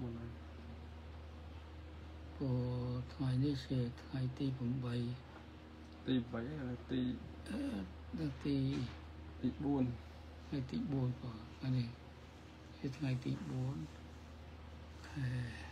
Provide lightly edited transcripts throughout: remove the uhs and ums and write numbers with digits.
พอทายนี่เสียทายตีผมใบตีใบอะไรตีตีบุญไอตีบุญป่ะอันนี้คือทายตีบุญแค่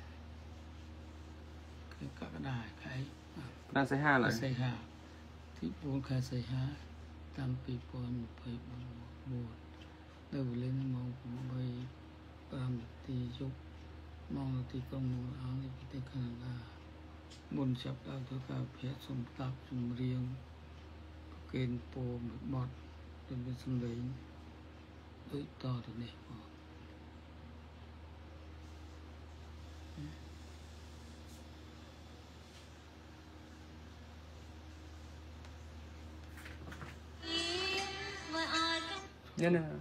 ก็ได้ใครน่าใส่ห้าเลยใส่ห้าที่บุญแค่ใส่ห้าตามปีปอนไปบุญได้บุญเล่นมองผมใบตามตียุกมองตีกองมองเอาในพิธีขนาดบุญจับดาวเท่ากับเพชรสมตับสมเรียงเกณฑ์โปมบอดเป็นสมเด็จด้วยต่อถึงนี้เนี่ยนะ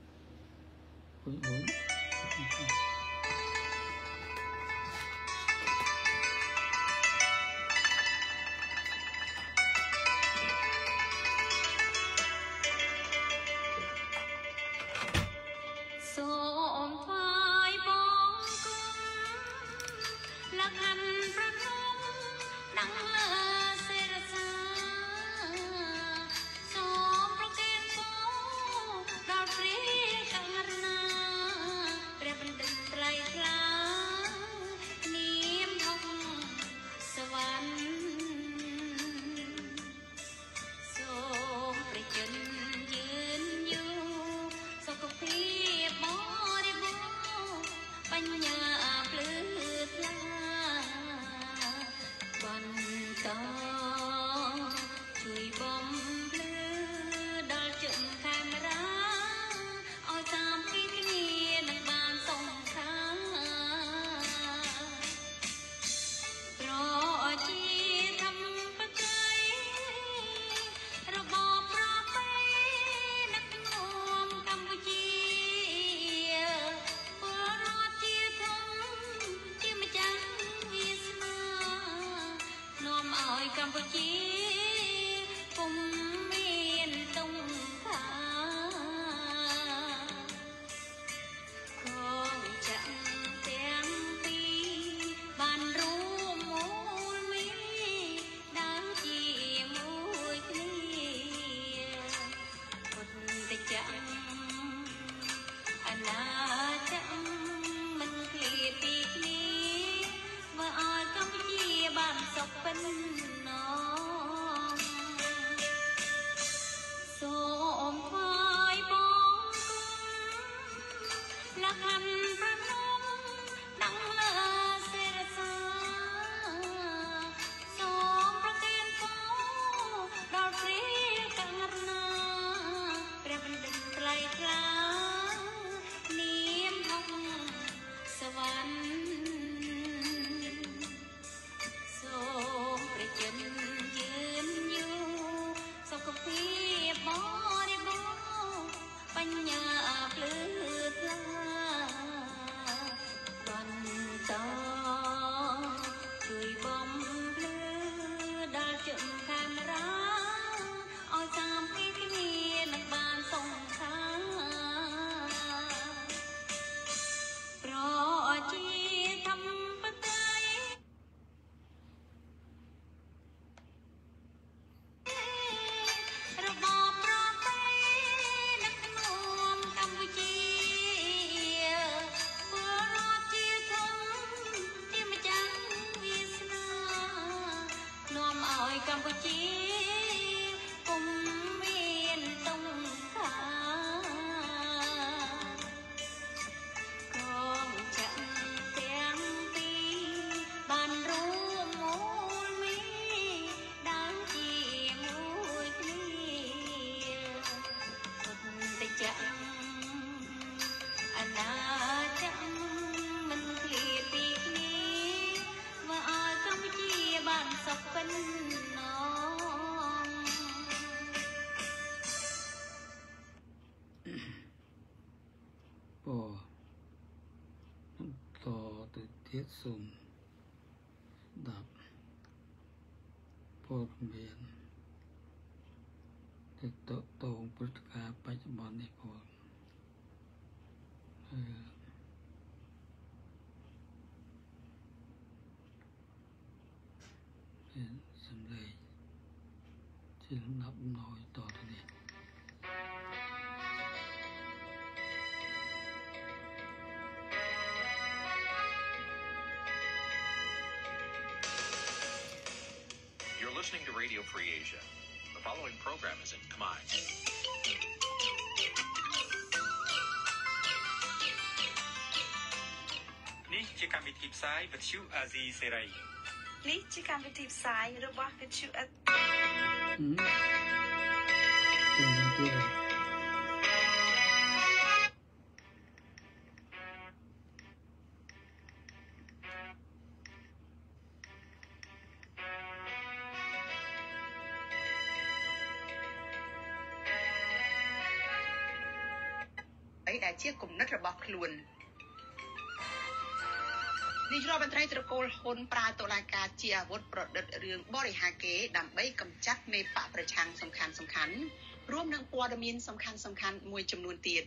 ต่อติดเทศสมดับพอเมียนติดโตงพุทธกาปัจจุบันนี้พอเป็นสำเร็จที่ลำดับน้อยต่อไปนี้ You're listening to Radio Free Asia. The following program is in Khmer. នេះជាកម្មវិធីផ្សាយវិទ្យុអាស៊ីសេរីនេះជាកម្មវិធីផ្សាយរបស់វិទ្យុអេដែលជាគំនិតរបស់ខ្លួននាយករដ្ឋមន្ត្រីត្រកូលហ៊ុនប្រើតុលាការជាអាវុធប្រឌិតរឿងបរិហាកេដើម្បីកម្ចាត់មេបកប្រឆាំងសំខាន់ៗរួមនឹងព័ត៌មានសំខាន់ៗមួយចំនួនទៀត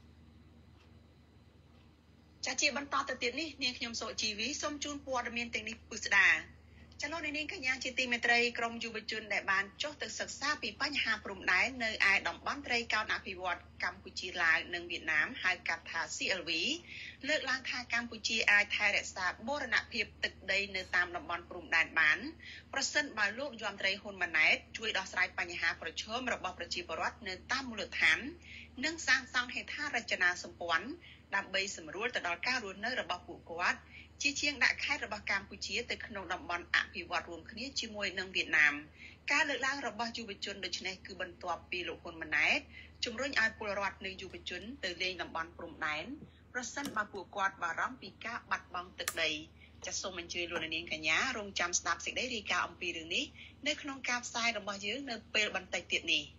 ចាជាបន្តទៅទៀតនេះនាងខ្ញុំសុជីវីសូមជូនព័ត៌មានទាំងនេះពិស្ដាចលនានាងកញ្ញាជាទីមេត្រីក្រមយុវជនដែលបានចុះទៅសិក្សាពីបញ្ហាព្រំដែននៅឯតំបន់ត្រីកោណអភិវឌ្ឍកម្ពុជាឡាវនិងវៀតណាមហៅកាត់ថា CLV លើកឡើងថាកម្ពុជាអាចថែរក្សាបូរណភាពទឹកដីនៅតាមតំបន់ព្រំដែនបានប្រសិនបើលោកយមត្រីហ៊ុនម៉ាណែតជួយដោះស្រាយបញ្ហាប្រឈមរបស់ប្រជាពលរដ្ឋនៅតាមមូលដ្ឋាននិងសាងសង់ហេដ្ឋារចនាសម្ព័ន្ធដើម្បីសម្រួលទៅដល់ការរស់នៅរបស់ពួកគាត់ជាជាងដាក់ខេត្តរបស់កម្ពុជាទៅក្នុងតំបន់អភិវឌ្ឍរួមគ្នាជាមួយនឹងវៀតណាមការលើកឡើងរបស់យុវជនដូចនេះគឺបន្ទាប់ពីលោកហ៊ុនម៉ាណែតជំរុញឲ្យពលរដ្ឋនិងយុវជនទៅលេងតំបន់ព្រំដែនប្រសិនបើពួកគាត់បារម្ភពីការបាត់បង់ទឹកដីចាសសូមអញ្ជើញលោកនាងកញ្ញារងចាំស្ដាប់សេចក្តីរាយការណ៍អំពីរឿងនេះនៅក្នុងការផ្សាយរបស់យើងនៅពេលបន្តិចទៀតនេះ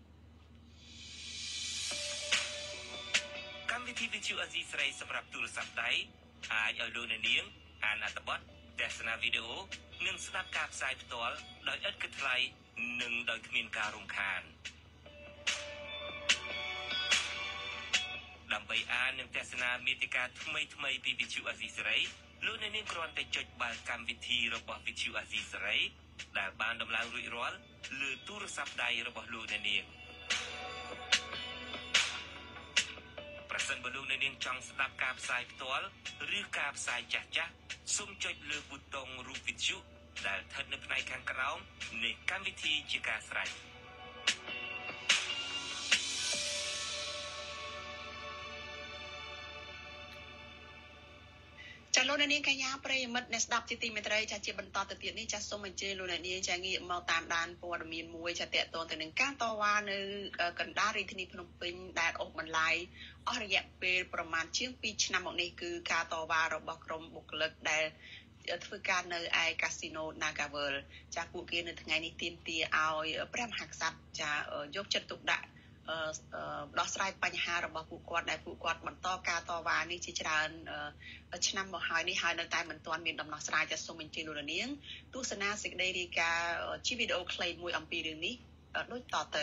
កម្មវិធីវិទ្យុអេស៊ីស្រីសម្រាប់ទូរស័ព្ទដៃអាចឲ្យលោកនាងអានអត្ថបទទស្សនាវីដេអូនិងស្ដាប់ការផ្សាយផ្ទាល់ដោយឥតគិតថ្លៃនិងដោយគ្មានការរំខានដើម្បីអាននិងទស្សនាមាតិកាថ្មីៗពីវិទ្យុអាស៊ីសេរីលោកនាងគ្រាន់តែចុចបាល់កម្មវិធីរបស់វិទ្យុអាស៊ីសេរីដែលបានដំឡើងរួចរាល់លើទូរស័ព្ទដៃរបស់លោកនាងប្រសិនបើលោកនាងចង់ស្ដាប់ការផ្សាយផ្ទាល់ឬការផ្សាយចាស់ៗសូមចុចលើប៊ូតុងរូបវិទ្យុដែលស្ថិតនៅផ្នែកខាងក្រោមនៃកម្មវិធីជាការស្រេចចាលោកនាងកញ្ញាប្រិយមិត្តអ្នកស្ដាប់ជាទីមេត្រីចាជាបន្តទៅទៀតនេះចាសូមអញ្ជើញលោកនាងចាងាកមកតាមដានព័ត៌មានមួយចាតកតងទៅនឹងការតវ៉ានៅកណ្ដាលរាជធានីភ្នំពេញដែលអូសបន្លាយអស់រយៈពេលប្រមាណជាង2ឆ្នាំមកនេះគឺការតវ៉ារបស់ក្រុមបុគ្គលិកដែលធ្វើការនៅឯកាស៊ីណូ Nagavel ចាពួកគេនៅថ្ងៃនេះទាមទារឲ្យព្រះមហាក្សត្រចាយកចិត្តទុកដាក់ដោះស្រាយបញ្ហារបស់ពួកគាត់ដែលពួកគាត់បន្តការតវ៉ានេះជាច្រើនឆ្នាំមកហើយនេះហើយនៅតែមិនទាន់មានដំណោះស្រាយចាសូមអញ្ជើញលោកនាងទស្សនាសេចក្តីរាយការណ៍ជាវីដេអូខ្លីមួយអំពីរឿងនេះដូចតទៅ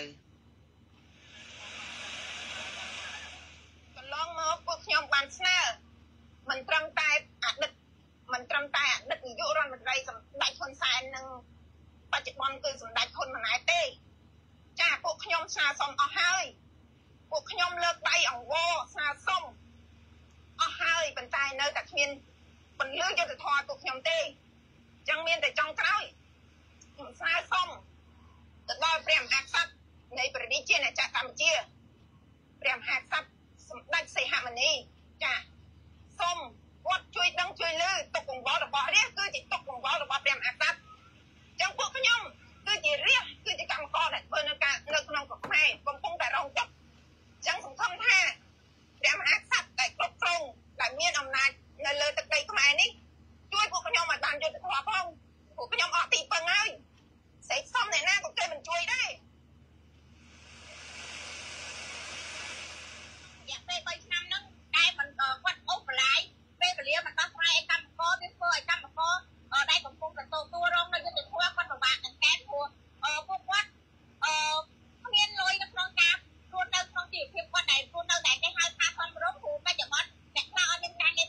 កន្លងមកពួកខ្ញុំបានស្នើមិនត្រឹមតែអតីតនាយករដ្ឋមន្ត្រីសម្ដេចហ៊ុនសែននិងបច្ចុប្បន្នគឺសម្ដេចហ៊ុនម៉ាណែតទេចាពួកខ្ញុំស្នើសុំអស់ហើយពួកខ្ញុំលើកដៃអង្វរស្នើសុំអស់ហើយប៉ុន្តែនៅតែគ្មានពន្លឺយុត្តិធម៌ពួកខ្ញុំទេអញ្ចឹងមានតែចុងក្រោយខ្ញុំស្នើសុំទៅដល់ព្រះមហាក្សត្រនៃព្រះរាជាណាចក្រកម្ពុជាព្រះមហាក្សត្រសម្ដេចសីហមុនីចាសូមគាត់ជួយដឹងជួយលើទុកកង្វល់របស់រាជគឺជាទុកកង្វល់របស់ព្រះមហាក្សត្រអញ្ចឹងពួកខ្ញុំគឺជារាជគឺជាកម្មករដែលធ្វើនៅក្នុងខ្មែរកំពុងតែរងទុក្ខអញ្ចឹងសង្ឃឹមថាព្រះមហាក្សត្រដែលគ្រប់គ្រងដែលមានអំណាចនៅលើទឹកដីខ្មែរនេះជួយពួកខ្ញុំឲ្យបានយុត្តិធម៌ផងពួកខ្ញុំអត់ទីពឹងហើយសេចសុំអ្នកណាក៏គេមិនជួយដែររយៈពេល3ឆ្នាំហ្នឹងតែមិនគាត់អូសបន្លាយពេលវេលាមិនដោះស្រាយឲ្យកម្មករវាធ្វើឲ្យកម្មករដែលកំពុងតែទទួលរងនៅយុត្តិធម៌គាត់ពិបាកនឹងកែព្រោះពួកគាត់គ្មានលុយនៅក្នុងការរស់នៅក្នុងជីវភាពគាត់ដែលរស់នៅតែគេហៅថាធម្មរងព្រោះបច្ចុប្បន្នអ្នកខ្លះអត់មានការងារ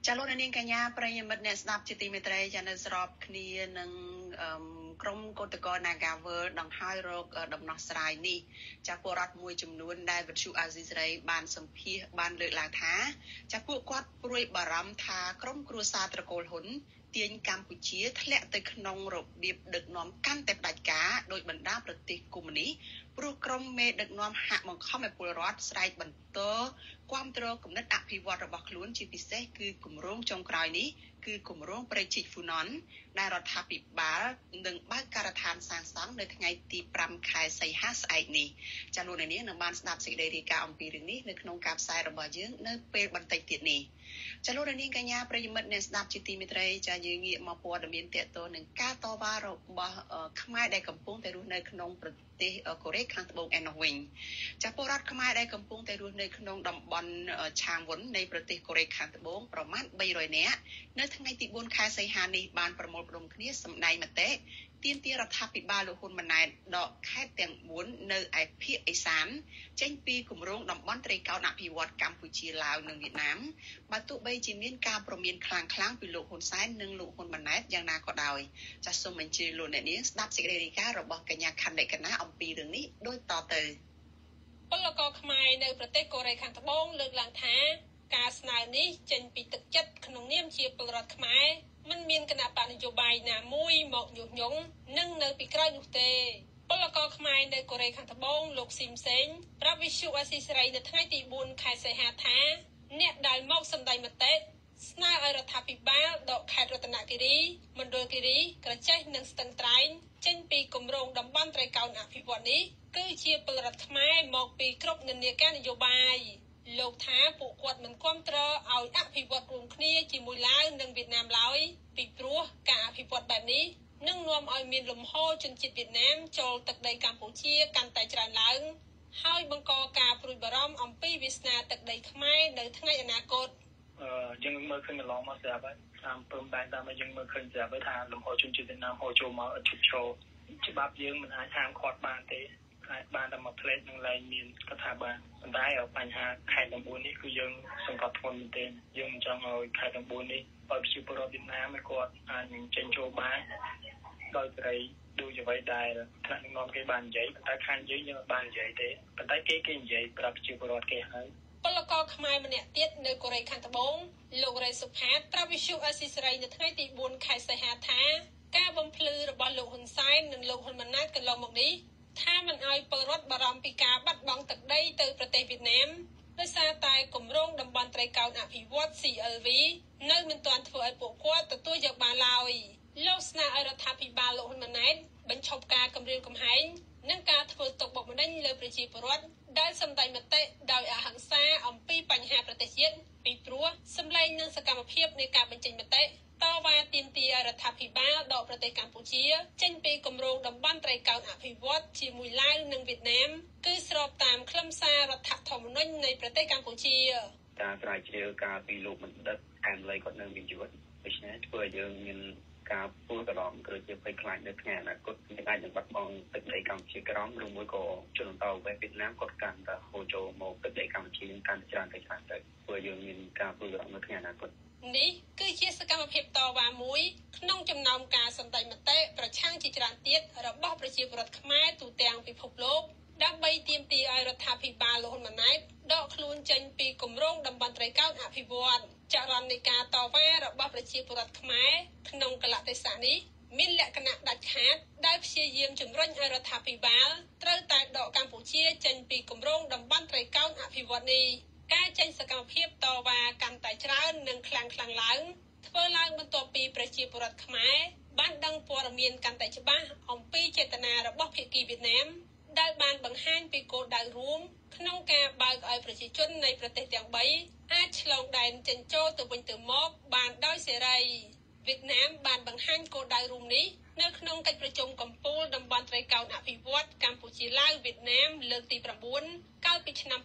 ចាលោកនាងកញ្ញាប្រិយមិត្តអ្នកស្ដាប់ជាទីមេត្រីចានៅស្របគ្នានឹងក្រុមកោតក្រ Nagavel ដង្ហើយរោគដំណោះស្រាយនេះចាពលរដ្ឋមួយចំនួនដែលវិទ្យុអាស៊ីសេរីបានសម្ភាសបានលើកឡើងថាចាពួកគាត់ព្រួយបារម្ភថាក្រុមគ្រួសារត្រកូលហ៊ុនទាញកម្ពុជាធ្លាក់ទៅក្នុងរបៀបដឹកនាំកាន់តែផ្ដាច់ការដោយបណ្ដាប្រទេសកុម្មុយនីសព្រោះក្រុមមេដឹកនាំហាក់បង្ខំឲ្យពលរដ្ឋស្រែកបន្តគាំទ្រគំនិតអភិវឌ្ឍរបស់ខ្លួនជាពិសេសគឺគម្រោងចុងក្រោយនេះគឺគម្រោងប្រជិកហ្វូណនដែលរដ្ឋាភិបាលនឹងបើកការដ្ឋានសាងសង់នៅថ្ងៃទី5ខែសីហាស្អែកនេះចាលោកនាងនឹងបានស្ដាប់សេចក្តីរាយការណ៍អំពីរឿងនេះនៅក្នុងការផ្សាយរបស់យើងនៅពេលបន្តិចទៀតនេះចាលោកនាងកញ្ញាប្រិយមិត្តអ្នកស្ដាប់ជាទីមេត្រីចាយើងងាកមកព័ត៌មានតកតនឹងការតវ៉ារបស់ខ្មែរដែលកំពុងតែរស់នៅក្នុងប្រទេសកូរ៉េខាងត្បូងឯនោះវិញចាពលរដ្ឋខ្មែរដែលកំពុងតែរស់នៅក្នុងតំបន់ឆាងវុននៃប្រទេសកូរ៉េខាងត្បូងប្រមាណ300នាក់នៅថ្ងៃទី4ខែសីហានេះបានប្រមូលផ្ដុំគ្នាសម្ដែងមតិទាមទាររដ្ឋាភិបាលលោកហ៊ុនម៉ាណែតដកខេត្តទាំង4នៅឯភាគឦសានចេញពីគម្រោងតំបន់ត្រីកោណអភិវឌ្ឍកម្ពុជាឡាវនិងវៀតណាមបើទោះបីជាមានការប្រមានខ្លាំងៗពីលោកហ៊ុនសែននិងលោកហ៊ុនម៉ាណែតយ៉ាងណាក៏ដោយចាសសូមអញ្ជើញលោកអ្នកនាងស្ដាប់សេចក្តីរាយការណ៍របស់កញ្ញាខណ្ឌលក្ខណាអំពីរឿងនេះដូចតទៅពលករខ្មែរនៅប្រទេសកូរ៉េខាងត្បូងលើកឡើងថាការស្នើនេះចេញពីទឹកចិត្តក្នុងនាមជាពលរដ្ឋខ្មែរមិនមានគណៈបកនយោបាយណាមួយមកញុះញង់និងនៅពីក្រោយនោះទេពលករខ្មែរនៅកូរ៉េខាងត្បូងលោកស៊ីមសេងប្រាប់វិទ្យុអាស៊ីសេរីនៅថ្ងៃទី4ខែសីហាថាអ្នកដែលមកសម្ដែងមតិស្នើឲ្យរដ្ឋាភិបាលដកខេត្តរតនគិរីមណ្ឌលគិរីក្រចេះនិងស្ទឹងត្រែងចេញពីគម្រោងតំបន់ត្រីកោណអភិវឌ្ឍនេះគឺជាពលរដ្ឋខ្មែរមកពីគ្រប់និន្នាការនយោបាយលោកថាពួកគាត់មិនគាំទ្រឲ្យអភិវឌ្ឍរួមគ្នាជាមួយឡាវនិងវៀតណាមឡើយពីព្រោះការអភិវឌ្ឍបែបនេះនឹងនាំឲ្យមានលំហូរជនជាតិវៀតណាមចូលទឹកដីកម្ពុជាកាន់តែច្រើនឡើងហើយបង្កការព្រួយបារម្ភអំពីវាសនាទឹកដីខ្មែរនៅថ្ងៃអនាគតយើងមើលឃើញកន្លងមកស្រាប់ហើយតាមព្រំដែនតាមយើងមើលឃើញស្រាប់ហើយថាលំហូរជនជាតិវៀតណាមហូរចូលមកឥតឈប់ឈរច្បាប់យើងមិនអាចហាមឃាត់បានទេអាចបានតែមកផ្លេចនឹងឡើងមានកថាបានប៉ុន្តែបញ្ហាខេត្តទាំង4នេះគឺយើងសង្កត់ធ្ងន់មែនទែនយើងមិនចង់ឲ្យខេត្តទាំង4នេះឲ្យប្រជាពលរដ្ឋវៀតណាមគាត់អាចនឹងចេញចូលបានដោយសេរីដូចអ្វីដែលថ្នាក់ដឹកនាំគេបាននិយាយប៉ុន្តែខាងយើងអត់បាននិយាយទេប៉ុន្តែគេនិយាយប្រាប់ប្រជាពលរដ្ឋគេហើយពលករខ្មែរម្នាក់ទៀតនៅកូរ៉េខាងត្បូងលោករ៉េសុផាតប្រាប់វិទ្យុអាស៊ីសេរីនៅថ្ងៃទី4ខែសីហាថាការបំភ្លឺរបស់លោកហ៊ុនសែននិងលោកហ៊ុនម៉ាណែតកន្លងមកនេះថាមិនអោយពលរដ្ឋបារម្ភពីការបាត់បង់ទឹកដីទៅប្រទេសវៀតណាមដោយសារតែគម្រោងតំបន់ត្រីកោណអភិវឌ្ឍ CLV នៅមិនទាន់ធ្វើឲ្យពួកគាត់ទទួលយកបានឡើយលោកស្នើឲ្យរដ្ឋាភិបាលលោកហ៊ុនម៉ាណែតបញ្ឈប់ការគំរាមកំហែងនិងការធ្វើទុកបុកម្នេញលើប្រជាពលរដ្ឋដែលសម្ដែងមតិដោយអហិង្សាអំពីបញ្ហាប្រទេសជាតិពីព្រោះសម្លេងនិងសកម្មភាពនៃការបញ្ចេញមតិតវ៉ាទាមទាររដ្ឋាភិបាលដកប្រទេសកម្ពុជាចេញពីគម្រោងតំបន់ត្រីកោណអភិវឌ្ឍជាមួយឡាវនិងវៀតណាមគឺស្របតាមខ្លឹមសាររដ្ឋធម្មនុញ្ញនៃប្រទេសកម្ពុជាការស្រាវជ្រាវការពីលោកបណ្ឌិតអែមលីគាត់នៅមានយុទ្ធដូច្នេះធ្វើឲ្យយើងមានការពួរកន្លងគឺជាភ័យខ្លាចនៅថ្ងៃអនាគតយើងអាចនឹងបាត់បង់ទឹកដីកម្ពុជាក្រមឬមួយក៏ជនតវ៉ាវៀតណាមគាត់កាន់តែហូរចូលមកទឹកដីកម្ពុជាកាន់តែច្រើនទៅធ្វើឲ្យយើងមានការពួរកន្លងនៅថ្ងៃអនាគតនេះគឺជាសកម្មភាពតវ៉ាមួយក្នុងចំណោមការសម្ដែងមតិប្រឆាំងជាច្រើនទៀតរបស់ប្រជាពលរដ្ឋខ្មែរទូទាំងពិភពលោកដើម្បីទាមទារឲ្យរដ្ឋាភិបាលលោកហ៊ុនម៉ាណែតដកខ្លួនចេញពីគម្រោងតំបន់ត្រីកោណអភិវឌ្ឍចរន្តនៃការតវ៉ារបស់ប្រជាពលរដ្ឋខ្មែរក្នុងកលៈទេសៈនេះមានលក្ខណៈដាច់ខាតដែលព្យាយាមជំរុញឲ្យរដ្ឋាភិបាលត្រូវតែដកកម្ពុជាចេញពីគម្រោងតំបន់ត្រីកោណអភិវឌ្ឍនេះការចេញសកម្មភាពតវ៉ាកាន់តែច្រើននិងខ្លាំងឡើងធ្វើឡើងបន្ទាប់ពីប្រជាពលរដ្ឋខ្មែរបានដឹងព័ត៌មានកាន់តែច្បាស់អំពីចេតនារបស់ភាគីវៀតណាមដែលបានបង្ហាញពីគោលដៅរួមក្នុងការបើកឲ្យប្រជាជននៃប្រទេសទាំង3អាចឆ្លងដែនចេញចូលទៅវិញទៅមកបានដោយសេរីវៀតណាមបានបង្ហាញគោលដៅរួមនេះនៅក្នុងកិច្ចប្រជុំកំពូលតំបន់ត្រីកោណអភិវឌ្ឍកម្ពុជាឡាវវៀតណាមលើកទី9កាលពីឆ្នាំ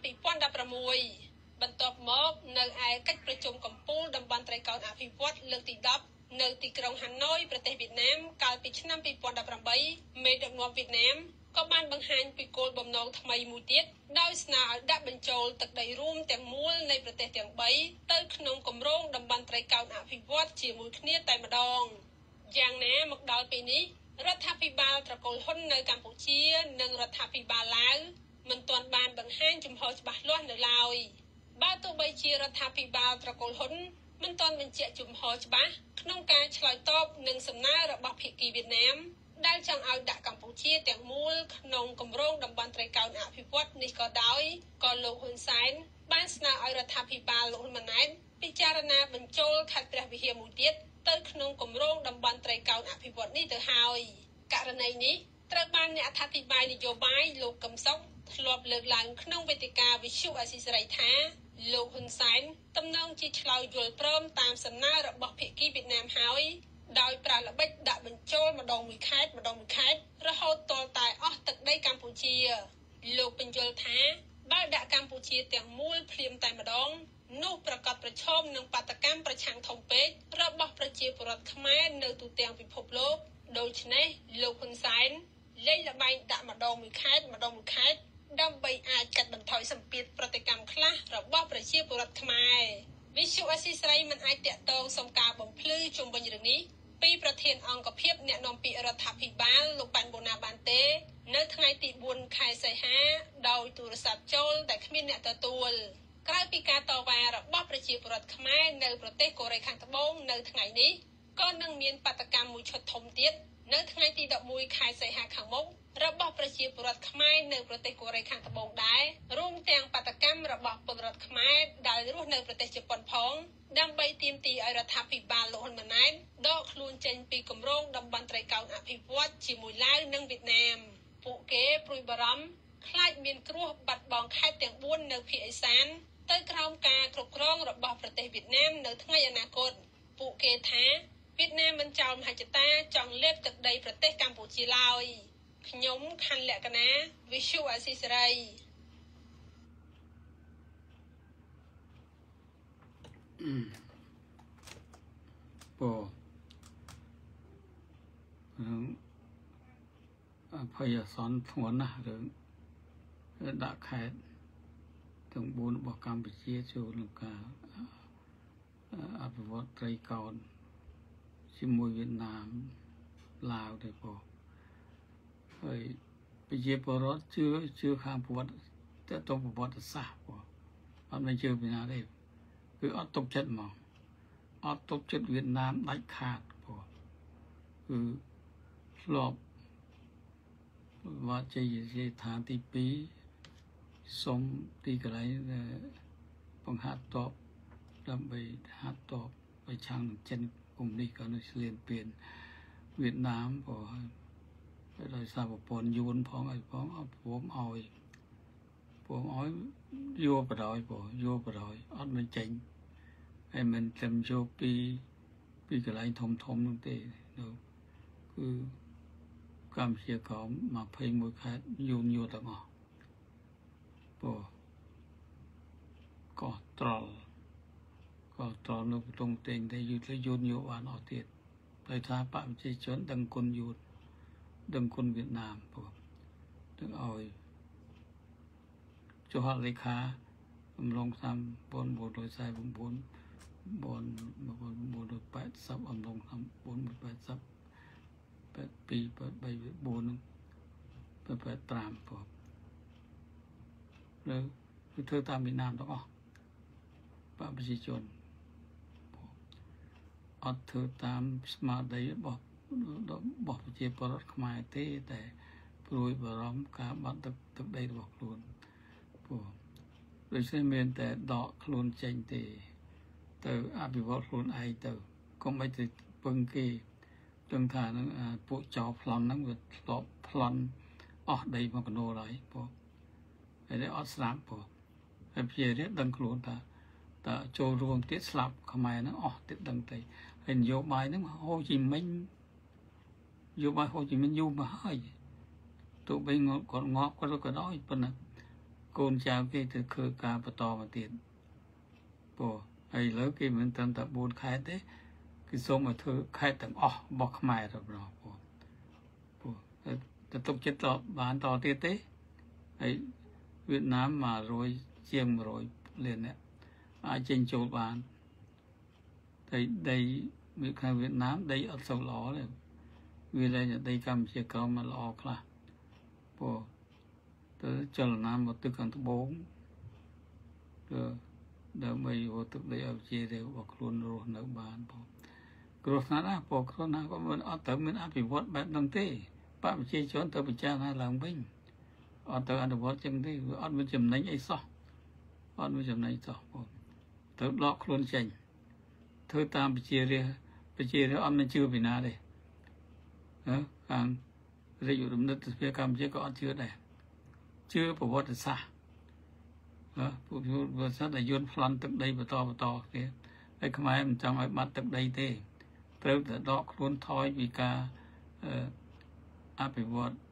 2016បន្ទាប់មកនៅឯកិច្ចប្រជុំកំពូលតំបន់ត្រីកោណអភិវឌ្ឍលើកទី10នៅទីក្រុងហាណូយប្រទេសវៀតណាមកាលពីឆ្នាំ2018មេដឹកនាំវៀតណាមក៏បានបង្ហាញពីគោលបំណងថ្មីមួយទៀតដោយស្នើឲ្យដាក់បញ្ចូលទឹកដីរួមទាំងមូលនៃប្រទេសទាំង3ទៅក្នុងគម្រោងតំបន់ត្រីកោណអភិវឌ្ឍជាមួយគ្នាតែម្ដងយ៉ាងណាមកដល់ពេលនេះរដ្ឋាភិបាលត្រកូលហ៊ុននៅកម្ពុជានិងរដ្ឋាភិបាលឡាវមិនទាន់បានបង្ហាញជំហរច្បាស់លាស់នៅឡើយបើទោះបីជារដ្ឋាភិបាលត្រកូលហ៊ុនមិនទាន់បញ្ជាក់ជំហរច្បាស់ក្នុងការឆ្លើយតបនឹងសំណើរបស់ភាគីវៀតណាមដែលចង់ឲ្យដាក់កម្ពុជាទាំងមូលក្នុងគម្រោងតំបន់ត្រីកោណអភិវឌ្ឍនេះក៏ដោយក៏លោកហ៊ុនសែនបានស្នើឲ្យរដ្ឋាភិបាលលោកហ៊ុនម៉ាណែតពិចារណាបញ្ចូលខេត្តព្រះវិហារមួយទៀតទៅក្នុងគម្រោងតំបន់ត្រីកោណអភិវឌ្ឍនេះទៅហើយករណីនេះត្រូវបានអ្នកអត្ថាធិប្បាយនយោបាយលោកកឹមសុខធ្លាប់លើកឡើងក្នុងវេទិកាវិទ្យុអាស៊ីសេរីថាលោកហ៊ុនសែនទំនងជាឆ្លើយយល់ព្រមតាមសំណើរបស់ភាគីវៀតណាមហើយដោយប្រើល្បិចដាក់បញ្ចូលម្ដងមួយខេត្តរហូតទាល់តែអស់ទឹកដីកម្ពុជាលោកបញ្យល់ថាបើដាក់កម្ពុជាទាំងមូលភ្លាមតែម្ដងនោះប្រកាសប្រឈមនឹងបាតកម្មប្រឆាំងធំពេករបស់ប្រជាពលរដ្ឋខ្មែរនៅទូទាំងពិភពលោកដូច្នេះលោកហ៊ុនសែនលេងល្បែងដាក់ម្ដងមួយខេត្តដើម្បីអាចកាត់បន្ថយសម្ពាធប្រតិកម្មខ្លះរបស់ប្រជាពលរដ្ឋខ្មែរវិទ្យុអស៊ីសេរីមិនអាចតាក់ទងសុំការបំភ្លឺជុំវិញរឿងនេះពីប្រធានអង្គភិបអ្នកនាំពាក្យរដ្ឋាភិបាលលោកប៉ាន់បូណាបានទេនៅថ្ងៃទី4ខែសីហាដោយទូរស័ព្ទចូលតែគ្មានអ្នកទទួលក្រៅពីការតវ៉ារបស់ប្រជាពលរដ្ឋខ្មែរនៅប្រទេសកូរ៉េខាងត្បូងនៅថ្ងៃនេះក៏នឹងមានបាតកម្មមួយឈុតធំទៀតនៅថ្ងៃទី11ខែសីហាខាងមុខរបស់ប្រជាពលរដ្ឋខ្មែរនៅប្រទេសកូរ៉េខាងត្បូងដែររួមទាំងបាតកម្មរបស់ពលរដ្ឋខ្មែរដែលរស់នៅប្រទេសជប៉ុនផងដើម្បីទាមទារឲ្យរដ្ឋាភិបាលលោកហ៊ុនម៉ាណែតដកខ្លួនចេញពីគម្រោងតំបន់ត្រីកោណអភិវឌ្ឍជាមួយឡាវនិងវៀតណាមពួកគេព្រួយបារម្ភខ្លាចមានគ្រោះបាត់បង់ខេត្តទាំង4នៅភាគឦសានទៅក្រោមការគ្រប់គ្រងរបស់ប្រទេសវៀតណាមនៅថ្ងៃអនាគតពួកគេថាវៀតណាមមិនចោលមហិច្ឆតាចង់លេបទឹកដីប្រទេសកម្ពុជាឡើយខ្ញុំខណ្ឌលក្ខណាវិទ្យុអាស៊ីសេរីភ័យអាសន្នធ្ងន់ណាស់រឿងដាក់ខេត្តទាំង4របស់កម្ពុជាចូលក្នុងការអភិវឌ្ឍត្រីកោណជាមួយវៀតណាមឡាវទៅបងហើយប្រជាពលរដ្ឋជឿខាងប្រវត្តិតែតប្រវត្តិសាស្ត្របងអត់មានជឿពីណាទេគឺអត់ទុកចិត្តហ្មងអត់ទុកចិត្តវៀតណាមដាច់ខាតបងគឺធ្លាប់វត្តជ័យឋានទី2សុំទីកន្លែងបង្ហាត់តបដើម្បីហាត់តបប្រឆាំងនឹងចិនកុម្មុយនីសក៏នៅឆ្លៀនពៀនវៀតណាមក៏ដោយសារប្រព័ន្ធយួនផងអីផងអត់ព្រមឲ្យយកបដ ாய் បងយកបដ ாய் អត់មិនចេញហើយមិនត្រឹមយកពីកន្លែងធំនោះទេគឺកម្ពុជាក៏21ខេត្តយួនយកទាំងអស់បងក៏ត្រល់នៅបន្ទង់តេងតែយូរទៅយួនយកបានអស់ទៀតដោយថាបព្វជិជនដឹងគុណយួនដឹងគុណវៀតណាមបងទាំងឲ្យចុះហត្ថលេខាអំឡុងឆ្នាំ1949 1980អំឡុងឆ្នាំ1980 82 83 84 85បងលើគឺធ្វើតាមវៀតណាមទាំងអស់បព្វជិជនអត់ធ្វើតាមស្មារតីរបស់ប្រជាពលរដ្ឋខ្មែរទេតែព្រួយបារម្ភការបាត់ទឹកដីរបស់ខ្លួនព្រោះដូច្នេះមានតែដកខ្លួនចេញទេទៅអភិវឌ្ឍខ្លួនឯងទៅកុំឲ្យទៅពឹងគេដឹងថានឹងពួកចោលប្លន់ហ្នឹងវាធ្លាប់ប្លន់អស់ដីមកកណ្ដូលហើយព្រោះហើយអត់ស្លាប់ព្រោះហើយព្យារិយដឹងខ្លួនថាតើចូលរួមទៀតស្លាប់ខ្មែរហ្នឹងអស់ទៀតដឹងទៅហើយនយោបាយហ្នឹងហូជីមិញយូរមកហើយទោះបីគាត់ងាប់ក៏ដោយប៉ុន្តែកូនចៅគេទៅធ្វើការបន្តមកទៀតព្រោះហើយឥឡូវគេមិនត្រឹមតែ4ខែទេគឺសូមឲ្យធ្វើខេត្តទាំងអស់របស់ខ្មែរទៅព្រោះតែទៅទុកចិត្តតបានតទៀតទេហើយវៀតណាម100ជាង100លានអ្នកអាចចេញចូលបានតែដីវាខាងវៀតណាមដីអត់សូវល្អទេវាលែងដីកម្ពុជាក្រមមកល្អខ្លះព្រោះទៅចលនាមកទឹកខាងត្បូងទៅដើម្បីហូរទឹកដីអភិជារបស់ខ្លួនរស់នៅបានបងគ្រោះថ្នាក់ណាព្រោះគ្រោះថ្នាក់ក៏មិនអត់ទៅមានអភិវឌ្ឍបែបហ្នឹងទេបព្វជិជនទៅពិចារណាឡើងវិញអត់ទៅអនុវត្តចឹងទេវាអត់មានចំណេញអីសោះអត់មានចំណេញសោះបងទៅដកខ្លួនចេញធ្វើតាមប្រជារាស្ត្រអត់មានជឿពីណាទេខាងរាជរំនិតសភាកម្ពុជាក៏អត់ជឿដែរជឿប្រវត្តិសាស្ត្រពួកប្រវត្តិសាស្ត្រដែលយន់ប្លន់ទឹកដីបន្តគ្នាហើយខ្មែរមិនចង់ឲ្យបាត់ទឹកដីទេត្រូវតែដកខ្លួនថយពីការអភិវឌ្ឍ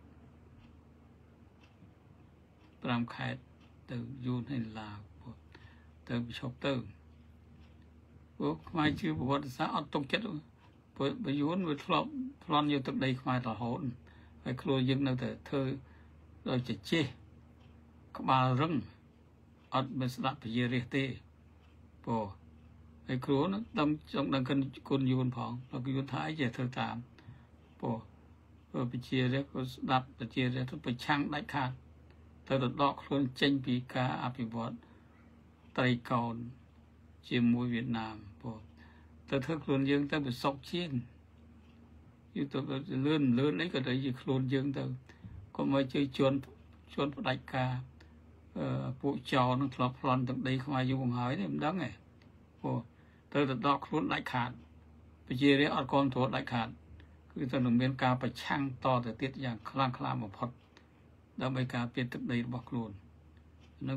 5ខេត្តទៅយូនហើយឡាវទៅបញ្ឈប់ទៅពួកខ្មែរជឿប្រវត្តិសាស្ត្រអត់ទុកចិត្តព្រោះបយួនវាធ្លាប់ប្លន់យកទឹកដីខ្មែររហូតហើយខ្លួនយើងនៅតែធ្វើដោយចេះក្បាលរឹងអត់មិនស្ដាប់ពជារាជទេព្រោះហើយខ្លួនដឹងចង់ដឹងគុណយួនផងហើយយួនថាអីចេះធ្វើតាមព្រោះពជារាជក៏ស្ដាប់ពជារាជទៅប្រឆាំងដាច់ខាតទៅដកខ្លួនចេញពីការអភិវឌ្ឍត្រីកោណជាមួយវៀតណាមព្រោះទៅធ្វើខ្លួនយើងទៅប្រសពជាងយូរទៅលឿនអីក៏ទៅជាខ្លួនយើងទៅកុំឲ្យជឿជន់ផ្ដាច់ការពួកចោលនឹងធ្លាប់ប្លន់ទឹកដីខ្មែរយូរមកហើយនេះមិនដឹងទេព្រោះទៅដកខ្លួនដាច់ខាតពជារាជអត់គាំទ្រដាច់ខាតគឺទៅនឹងមានការប្រឆាំងតទៅទៀតយ៉ាងខ្លាំងក្លាបំផុតដើម្បីការពារទឹកដីរបស់ខ្លួននឹង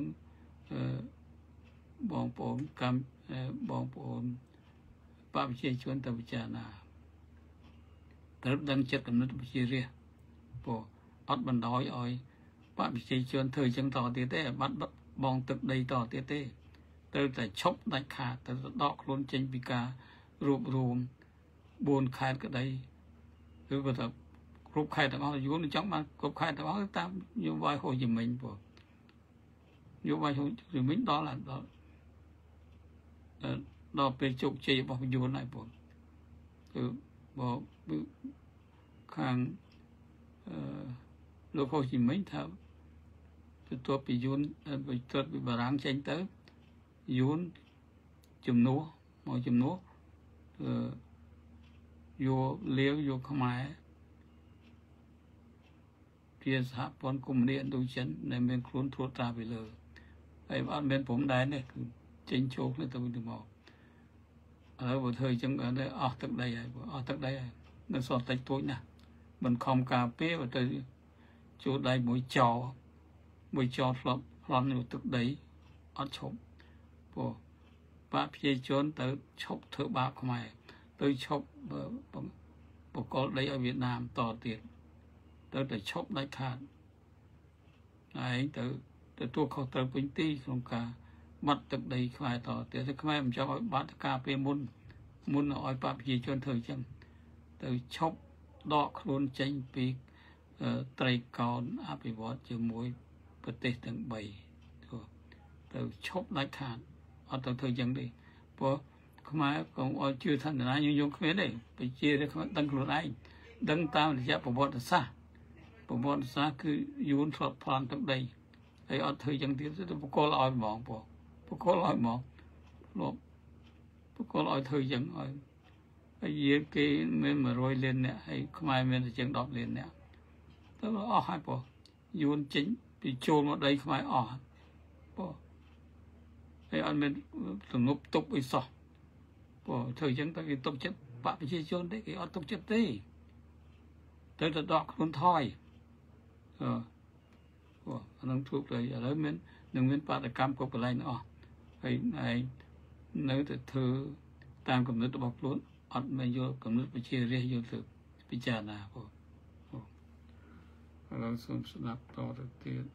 បងប្អូនបព្វជិជនទៅពិចារណាត្រូវដឹងចិត្តគំនិតប្រជារាស្ត្រព្រោះអត់បណ្ដោយឲ្យបព្វជិជនធ្វើចឹងតទៀតទេបាត់បងទឹកដីតទៀតទេត្រូវតែឈប់ដាច់ខាតទៅដកខ្លួនចេញពីការរួបរวม4ខេត្តក្តីឬក៏ថាគ្រប់ខេត្តទាំងអស់យួនចង់បានគ្រប់ខេត្តទាំងអស់តាមនយោបាយហូជីមិញព្រោះនយោបាយហូជីមិញដល់ពេលជោគជ័យរបស់យួនហើយព្រោះគឺមកខាងលោកហូជីមិញថាទទួលពីយួនទទួលពីបារាំងចេញទៅយួនជំនួសយកលាវយកខ្មែរជាសហព័ន្ធកុម្មុយនីសឥណ្ឌូចិនដែលមានខ្លួនត្រួតត្រាពីលើហើយអត់មានព្រំដែនទេគឺចេញចូលគ្នាទៅវិញទៅមកឥឡូវបើធ្វើអញ្ចឹងអស់ទឹកដីហើយនៅសល់តិចតួចណាស់មិនខំការពារបើទៅចូលដៃមួយចោធ្លាប់ប្លន់នៅទឹកដីអត់ឈប់ព្រោះបព្វជិជនទៅឈប់ធ្វើបាបខ្មែរទៅឈប់បកលដីឲ្យវៀតណាមតទៀតទៅតែឈប់ដាច់ខាតហើយទៅទទួលខុសត្រូវពេញទីក្នុងការបាត់ទឹកដីខ្មែរតទៀតតែខ្មែរមិនចង់ឲ្យបាត់ការពេលមុនឲ្យបព្វជិជនធ្វើអញ្ចឹងទៅឈប់ដកខ្លួនចេញពីត្រីកោណអភិវឌ្ឍជាមួយប្រទេសទាំង3ទៅឈប់ដាច់ខាតអត់ទៅធ្វើអញ្ចឹងទេព្រោះខ្មែរកុំឲ្យជឿថាណាញយងគ្មានទេប្រជារាស្ត្រខ្មែរដឹងខ្លួនឯងដឹងតាមរយៈប្រវត្តិសាស្ត្រគឺយួនធ្លាប់ប្លន់ទឹកដីហើយអត់ធ្វើយ៉ាងទៀតទៅបកលឲ្យហ្មងព្រោះបកលឲ្យហ្មងលោកបកលឲ្យធ្វើយ៉ាងឲ្យហើយយើងគេមាន100លានអ្នកហើយខ្មែរមានតែជាង10លានអ្នកទៅអស់ហើយព្រោះយួនចេញពីចូលមកដីខ្មែរអស់ព្រោះហើយអត់មានទំនប់ទប់អីសោះព្រោះធ្វើអញ្ចឹងទៅគេទុកចិត្តបព្វជិជនទេគេអត់ទុកចិត្តទេទៅដកខ្លួនថយព្រោះអានឹងទូកទៅឥឡូវមានបាតកម្មគ្រប់កន្លែងអស់ហើយនៅតែធ្វើតាមគំនិតរបស់ខ្លួនអត់មានយកគំនិតប្រជារាស្ត្រយកទៅពិចារណាព្រោះឥឡូវសូមស្ដាប់តទៅទៀត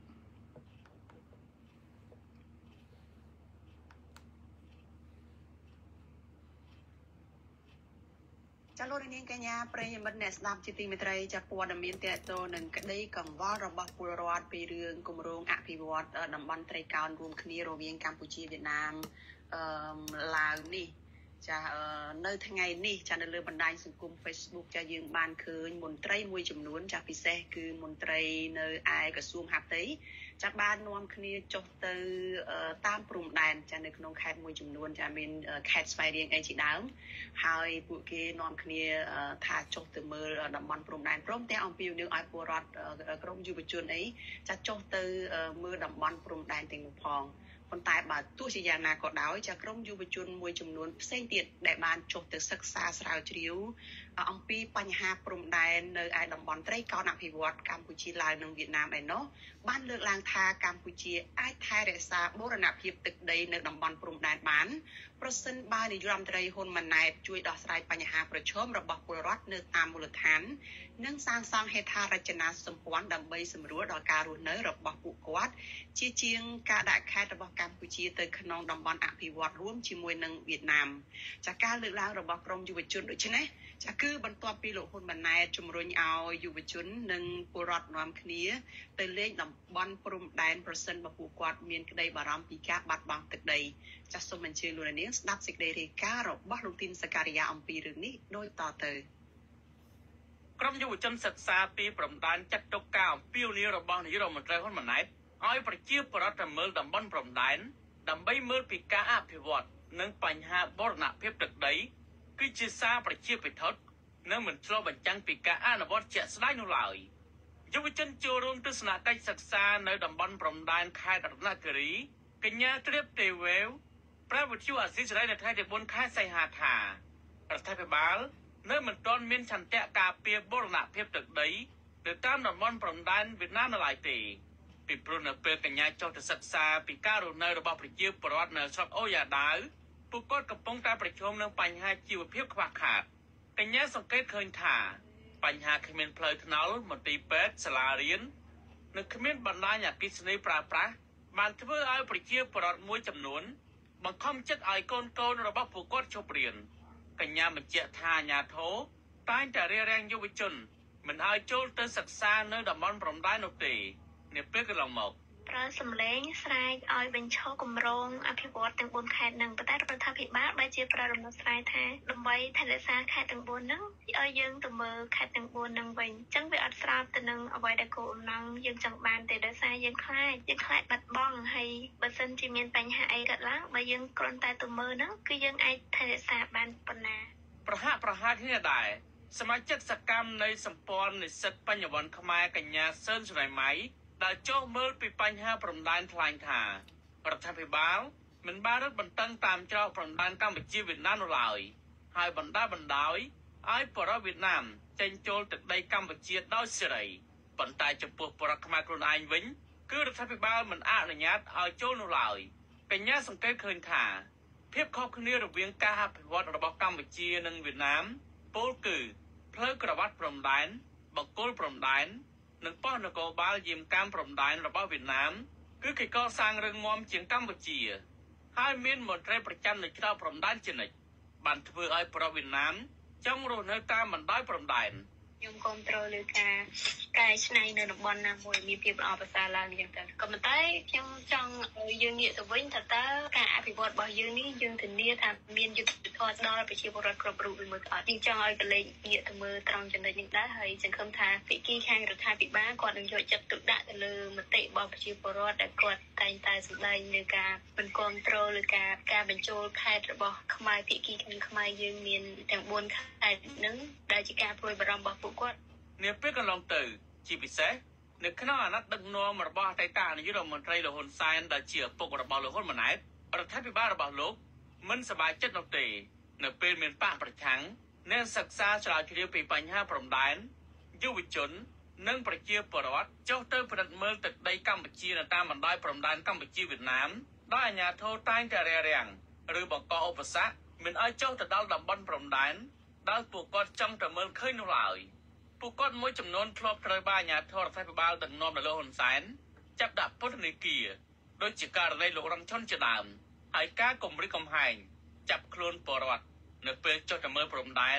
ចាលោកនាងកញ្ញាប្រិយមិត្តអ្នកស្ដាប់ជាទីមេត្រីចាព័ត៌មានតេតោនឹងក្តីកង្វល់របស់ពលរដ្ឋពីរឿងគម្រោងអភិវឌ្ឍតំបន់ត្រីកោណរួមគ្នារវាងកម្ពុជាវៀតណាមឡាវនេះចានៅថ្ងៃនេះចានៅលើបណ្ដាញសង្គម Facebook ចាយើងបានឃើញមន្ត្រីមួយចំនួនចាពិសេសគឺមន្ត្រីនៅឯក្រសួងហាផ្ទៃចាបាននាំគ្នាចុះទៅតាមព្រំដែនចានៅក្នុងខេត្តមួយចំនួនចាមានខេត្តស្វាយរៀងអីជាដើមហើយពួកគេនាំគ្នាថាចុះទៅមើលតំបន់ព្រំដែនព្រមទាំងអំពាវនាវឲ្យពលរដ្ឋក្រុមយុវជនអីចាចុះទៅមើលតំបន់ព្រំដែនទាំងនោះផងប៉ុន្តែបើទោះជាយ៉ាងណាក៏ដោយចាក្រុមយុវជនមួយចំនួនផ្សេងទៀតដែលបានចុះទៅសិក្សាស្រាវជ្រាវអំពីបញ្ហាព្រំដែននៅឯតំបន់ត្រីកោណអភិវឌ្ឍកម្ពុជាឡាវនិងវៀតណាមឯណោះបានលើកឡើងថាកម្ពុជាអាចថែរក្សាបូរណភាពទឹកដីនៅតំបន់ព្រំដែនបានប្រសិនបើនាយរដ្ឋមន្ត្រីហ៊ុនម៉ាណែតជួយដោះស្រាយបញ្ហាប្រឈមរបស់ពលរដ្ឋនៅតាមមូលដ្ឋាននិងសាងសង់ហេដ្ឋារចនាសម្ព័ន្ធដើម្បីសម្រួលដល់ការរស់នៅរបស់ពួកគាត់ជាជាងការដាក់ខេត្តរបស់កម្ពុជាទៅក្នុងតំបន់អភិវឌ្ឍរួមជាមួយនឹងវៀតណាមចាការលើកឡើងរបស់ក្រមយុវជនដូចនេះចាគឺបន្ទាប់ពីលោកហ៊ុនម៉ាណែតជំរុញឲ្យយុវជននិងពលរដ្ឋនាំគ្នាទៅលេងតំបន់ព្រំដែនប្រសិនបើពួកគាត់មានក្តីបារម្ភពីការបាត់បង់ទឹកដីចាសូមអញ្ជើញលោកនាងស្ដាប់សេចក្តីរាយការណ៍របស់លោកទីនសការីយ៉ាអំពីរឿងនេះដូចតទៅក្រុមយុវជនសិក្សាពីព្រំដែនចាត់ទុកការអំពាវនាវរបស់នាយករដ្ឋមន្ត្រីហ៊ុនម៉ាណែតឲ្យប្រជាពលរដ្ឋទៅមើលតំបន់ព្រំដែនដើម្បីមើលពីការអភិវឌ្ឍនិងបញ្ហាបូរណភាពទឹកដីគឺជាសារប្រជាពិធនិងមិនឆ្លុះបញ្ចាំងពីការអនុវត្តជាក់ស្ដែងនោះឡើយយុវជនចូលរួមទស្សនកិច្ចសិក្សានៅតំបន់ព្រំដែនខេត្តរតនគិរីកញ្ញាត្រៀបទេវេវប្រវត្តិអាស៊ីសេរីនៅថ្ងៃទី4ខែសីហាថារដ្ឋាភិបាលនៅមិនទាន់មានឆន្ទៈការពារបូរណភាពទឹកដីនៅតាមតំបន់ព្រំដែនវៀតណាមនៅឡើយទេពីព្រោះនៅពេលកញ្ញាចុះទៅសិក្សាពីការរស់នៅរបស់ប្រជាពលរដ្ឋនៅស្រុកអូយ៉ាដាវពួកគាត់កំពុងតែប្រឈមនឹងបញ្ហាជីវភាពខ្វះខាតកញ្ញាសង្កេតឃើញថាបញ្ហាគ្មានផ្លូវថ្នល់មន្ទីរពេទ្យសាលារៀននិងគ្មានបណ្ដាញអគ្គិសនីប្រើប្រាស់បានធ្វើឲ្យប្រជាពលរដ្ឋមួយចំនួនបង្ខំចិត្តឲ្យកូនរបស់ពួកគាត់ឈប់រៀនកញ្ញាបញ្ជាក់ថាអាជ្ញាធរតែងតែរារាំងយុវជនមិនឲ្យចូលទៅសិក្សានៅតំបន់ព្រំដែននោះទេនាពេលកន្លងមកប្រើសម្លេងស្រែកឲ្យបញ្ឈរគម្រោងអភិវឌ្ឍទាំង4ខេត្តនឹងប៉ុន្តែរដ្ឋាភិបាលបែរជាប្រើដំណោះស្រាយថាដើម្បីថែរក្សាខេត្តទាំង4ហ្នឹងឲ្យយើងទៅមើលខេត្តទាំង4ហ្នឹងវិញអញ្ចឹងវាអត់ស្របទៅនឹងអ្វីដែលគោលបំណងយើងចង់បានទេដោយសារយើងខ្លាចបាត់បង់ហើយបើសិនជាមានបញ្ហាអីកើតឡើងបើយើងគ្រាន់តែទៅមើលហ្នឹងគឺយើងអាចថែរក្សាបានប៉ុណ្ណាប្រហាក់គ្នាដែរសមាជិកសកម្មនៃសម្ព័ន្ធនិស្សិតបញ្ញវន្តខ្មែរកញ្ញាសឿនសុណៃម៉ៃដែលចុះមើលពីបញ្ហាព្រំដែនថ្លែងថារដ្ឋាភិបាលមិនបានរឹតបន្តឹងតាមច្រកព្រំដែនកម្ពុជាវៀតណាមនោះឡើយហើយបណ្ដោយឲ្យបរិវៀតណាមចេញចូលទឹកដីកម្ពុជាដោយសេរីប៉ុន្តែចំពោះបរិវខ្មែរខ្លួនឯងវិញគឺរដ្ឋាភិបាលមិនអនុញ្ញាតឲ្យចូលនោះឡើយកញ្ញាសង្កេតឃើញថាភាពខុសគ្នារវាងការអភិវឌ្ឍរបស់កម្ពុជានិងវៀតណាមពោលគឺផ្លូវក្រវ៉ាត់ព្រំដែនបង្គោលព្រំដែននិងប៉ុស្តិ៍នគរបាលយាមកាមព្រំដែនរបស់វៀតណាមគឺគេកសាងរឹងមាំជាងកម្ពុជាហើយមានមន្ត្រីប្រចាំនៅច្រកព្រំដែនជានិច្ចបានធ្វើឲ្យប្រវៀតណាមចង់រស់នៅតាមបណ្ដោយព្រំដែនខ្ញុំគ្រប់គ្រងលើការកែច្នៃនៅតំបន់ណាមួយមានភាពល្អប្រសើរឡើងយ៉ាងទៅក៏ប៉ុន្តែខ្ញុំចង់ឲ្យយើងងាកទៅវិញថាតើការអភិវឌ្ឍរបស់យើងនេះយើងធានាថាមានយុត្តិធម៌ដល់ប្រជាពលរដ្ឋគ្រប់រូបឬមួយក៏អត់យើងចង់ឲ្យកលេចងាកទៅមើលត្រង់ចំណុចនេះដែរហើយសង្ឃឹមថាភាគីខាងរដ្ឋាភិបាលគាត់នឹងយកចិត្តទុកដាក់ទៅលើមតិរបស់ប្រជាពលរដ្ឋដែលគាត់តែងតែសម្ដែងលើការមិនគ្រប់គ្រងលើការបញ្ចូលខេត្តរបស់ខ្មែរភាគីខាងខ្មែរយើងមានទាំង4ខេត្តហ្នឹងដែលជាការព្រួយបារម្ភរបស់ពួកគាត់នាពេលកន្លងទៅជាពិសេសនៅក្នុងអាណត្តិដឹកនាំរបស់អតីតនាយករដ្ឋមន្ត្រីលោកហ៊ុនសែនដែលជាឪពុករបស់លោកហ៊ុនម៉ាណែតរដ្ឋាភិបាលរបស់លោកមិនសប្បាយចិត្តនោះទេនៅពេលមានបកប្រឆាំងអ្នកសិក្សាឆ្លើយជ្រាវពីបញ្ហាព្រំដែនយុវជននិងប្រជាពលរដ្ឋចុះទៅពិនិត្យមើលទឹកដីកម្ពុជានៅតាមបណ្ដោយព្រំដែនកម្ពុជាវៀតណាមដោយអាជ្ញាធរតែងតែរារាំងឬបង្កឧបសគ្គមិនឲ្យចុះទៅដល់តំបន់ព្រំដែនដែលពួកគាត់ចង់ទៅមើលឃើញនោះឡើយពួកគាត់មួយចំនួនធ្លាប់ត្រូវបានអាជ្ញាធររដ្ឋាភិបាលដឹកនាំដោយលោកហ៊ុនសែនចាប់ដាក់ពន្ធនាគារដោយជាករណីលោករងឈុនជាដើមហើយការគំរាមកំហែងចាប់ខ្លួនពលរដ្ឋនៅពេលចុះទៅមើលព្រំដែន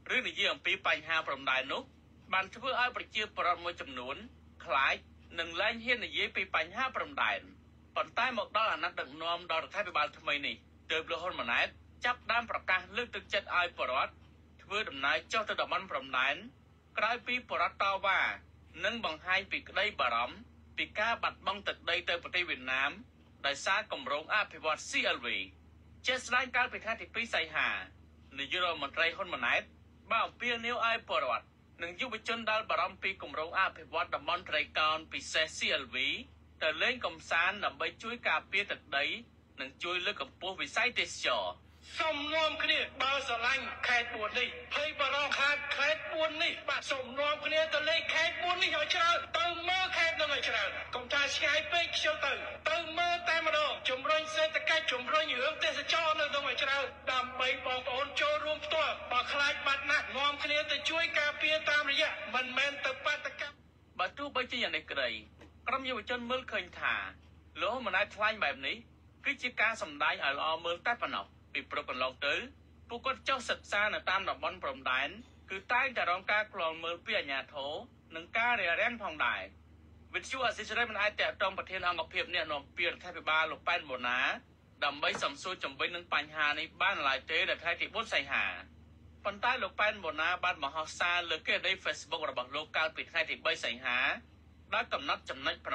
ឬនិយាយអំពីបញ្ហាព្រំដែននោះបានធ្វើឲ្យប្រជាពលរដ្ឋមួយចំនួនខ្លាចនិងលែងហ៊ាននិយាយពីបញ្ហាព្រំដែនប៉ុន្តែមកដល់អាណត្តិដឹកនាំដល់រដ្ឋាភិបាលថ្មីនេះទើបលោកហ៊ុនម៉ាណែតចាប់ផ្ដើមប្រកាសលើកទឹកចិត្តឲ្យប្រជាពលរដ្ឋធ្វើដំណើរចុះទៅតំបន់ព្រំដែនក្រោយពីប្រជាពលរដ្ឋតវ៉ានិងបង្ហាញពីក្តីបារម្ភពីការបាត់បង់ទឹកដីទៅប្រទេសវៀតណាមដោយសារគម្រោងអភិវឌ្ឍ CLV ជាស្ដែងកាលពីថ្ងៃទី2សីហានាយករដ្ឋមន្ត្រីហ៊ុនម៉ាណែតបានអំពាវនាវឲ្យប្រជាពលរដ្ឋនិងយុវជនដែលបារម្ភពីគម្រោងអភិវឌ្ឍតំបន់ត្រីកោណពិសេស CLV ទៅលេងកម្សាន្តដើម្បីជួយការពារទឹកដីនិងជួយលើកកម្ពស់វិស័យទេសចរណ៍សូមនាំគ្នាបើស្រឡាញ់ខេត្ត4នេះភ័យបារម្ភខាតខេត្ត4នេះបាទសូមនាំគ្នាទៅលេងខេត្ត4នេះឲ្យច្រើនទៅមើលខេត្តនឹងឲ្យច្រើនកុំថាឆ្ងាយពេកខ្ជិលទៅមើលតែម្ដងជំរុញសេដ្ឋកិច្ចជំរុញរឿងទេសចរនៅនឹងឲ្យច្រើនដើម្បីបងប្អូនចូលរួមផ្ទាល់បើខ្លាចបាត់ណាស់នាំគ្នាទៅជួយការពារតាមរយៈមិនមែនទៅបាតុកម្មបើទោះបីជាយ៉ាងនេះក្តីក្រុមយុវជនមើលឃើញថាលោកមិនអាចថ្លែងបែបនេះគឺជាការសម្ដែងឲ្យល្អមើលតែប៉ុណ្ណោះពីព្រឹកកន្លងទៅពួកគាត់ចុះសិក្សានៅតាមតំបន់ព្រំដែនគឺតែងតែរងការខ្លាល់មើលពីអាជ្ញាធរនិងការរារាំងផងដែរវិទ្យុអសិរ័យមិនអាចតាក់ទងប្រធានអង្គភិបអ្នកនាំពាក្យរដ្ឋាភិបាលលោកប៉ែនបូណាដើម្បីសំសួរជំវិញនឹងបញ្ហានេះបានឡើយទេនៅថ្ងៃទី4សីហាប៉ុន្តែលោកប៉ែនបូណាបានបង្ហោះសារលើគេហទំព័រ Facebook របស់លោកកាលពីថ្ងៃទី3សីហាដោយកំណត់ចំណុច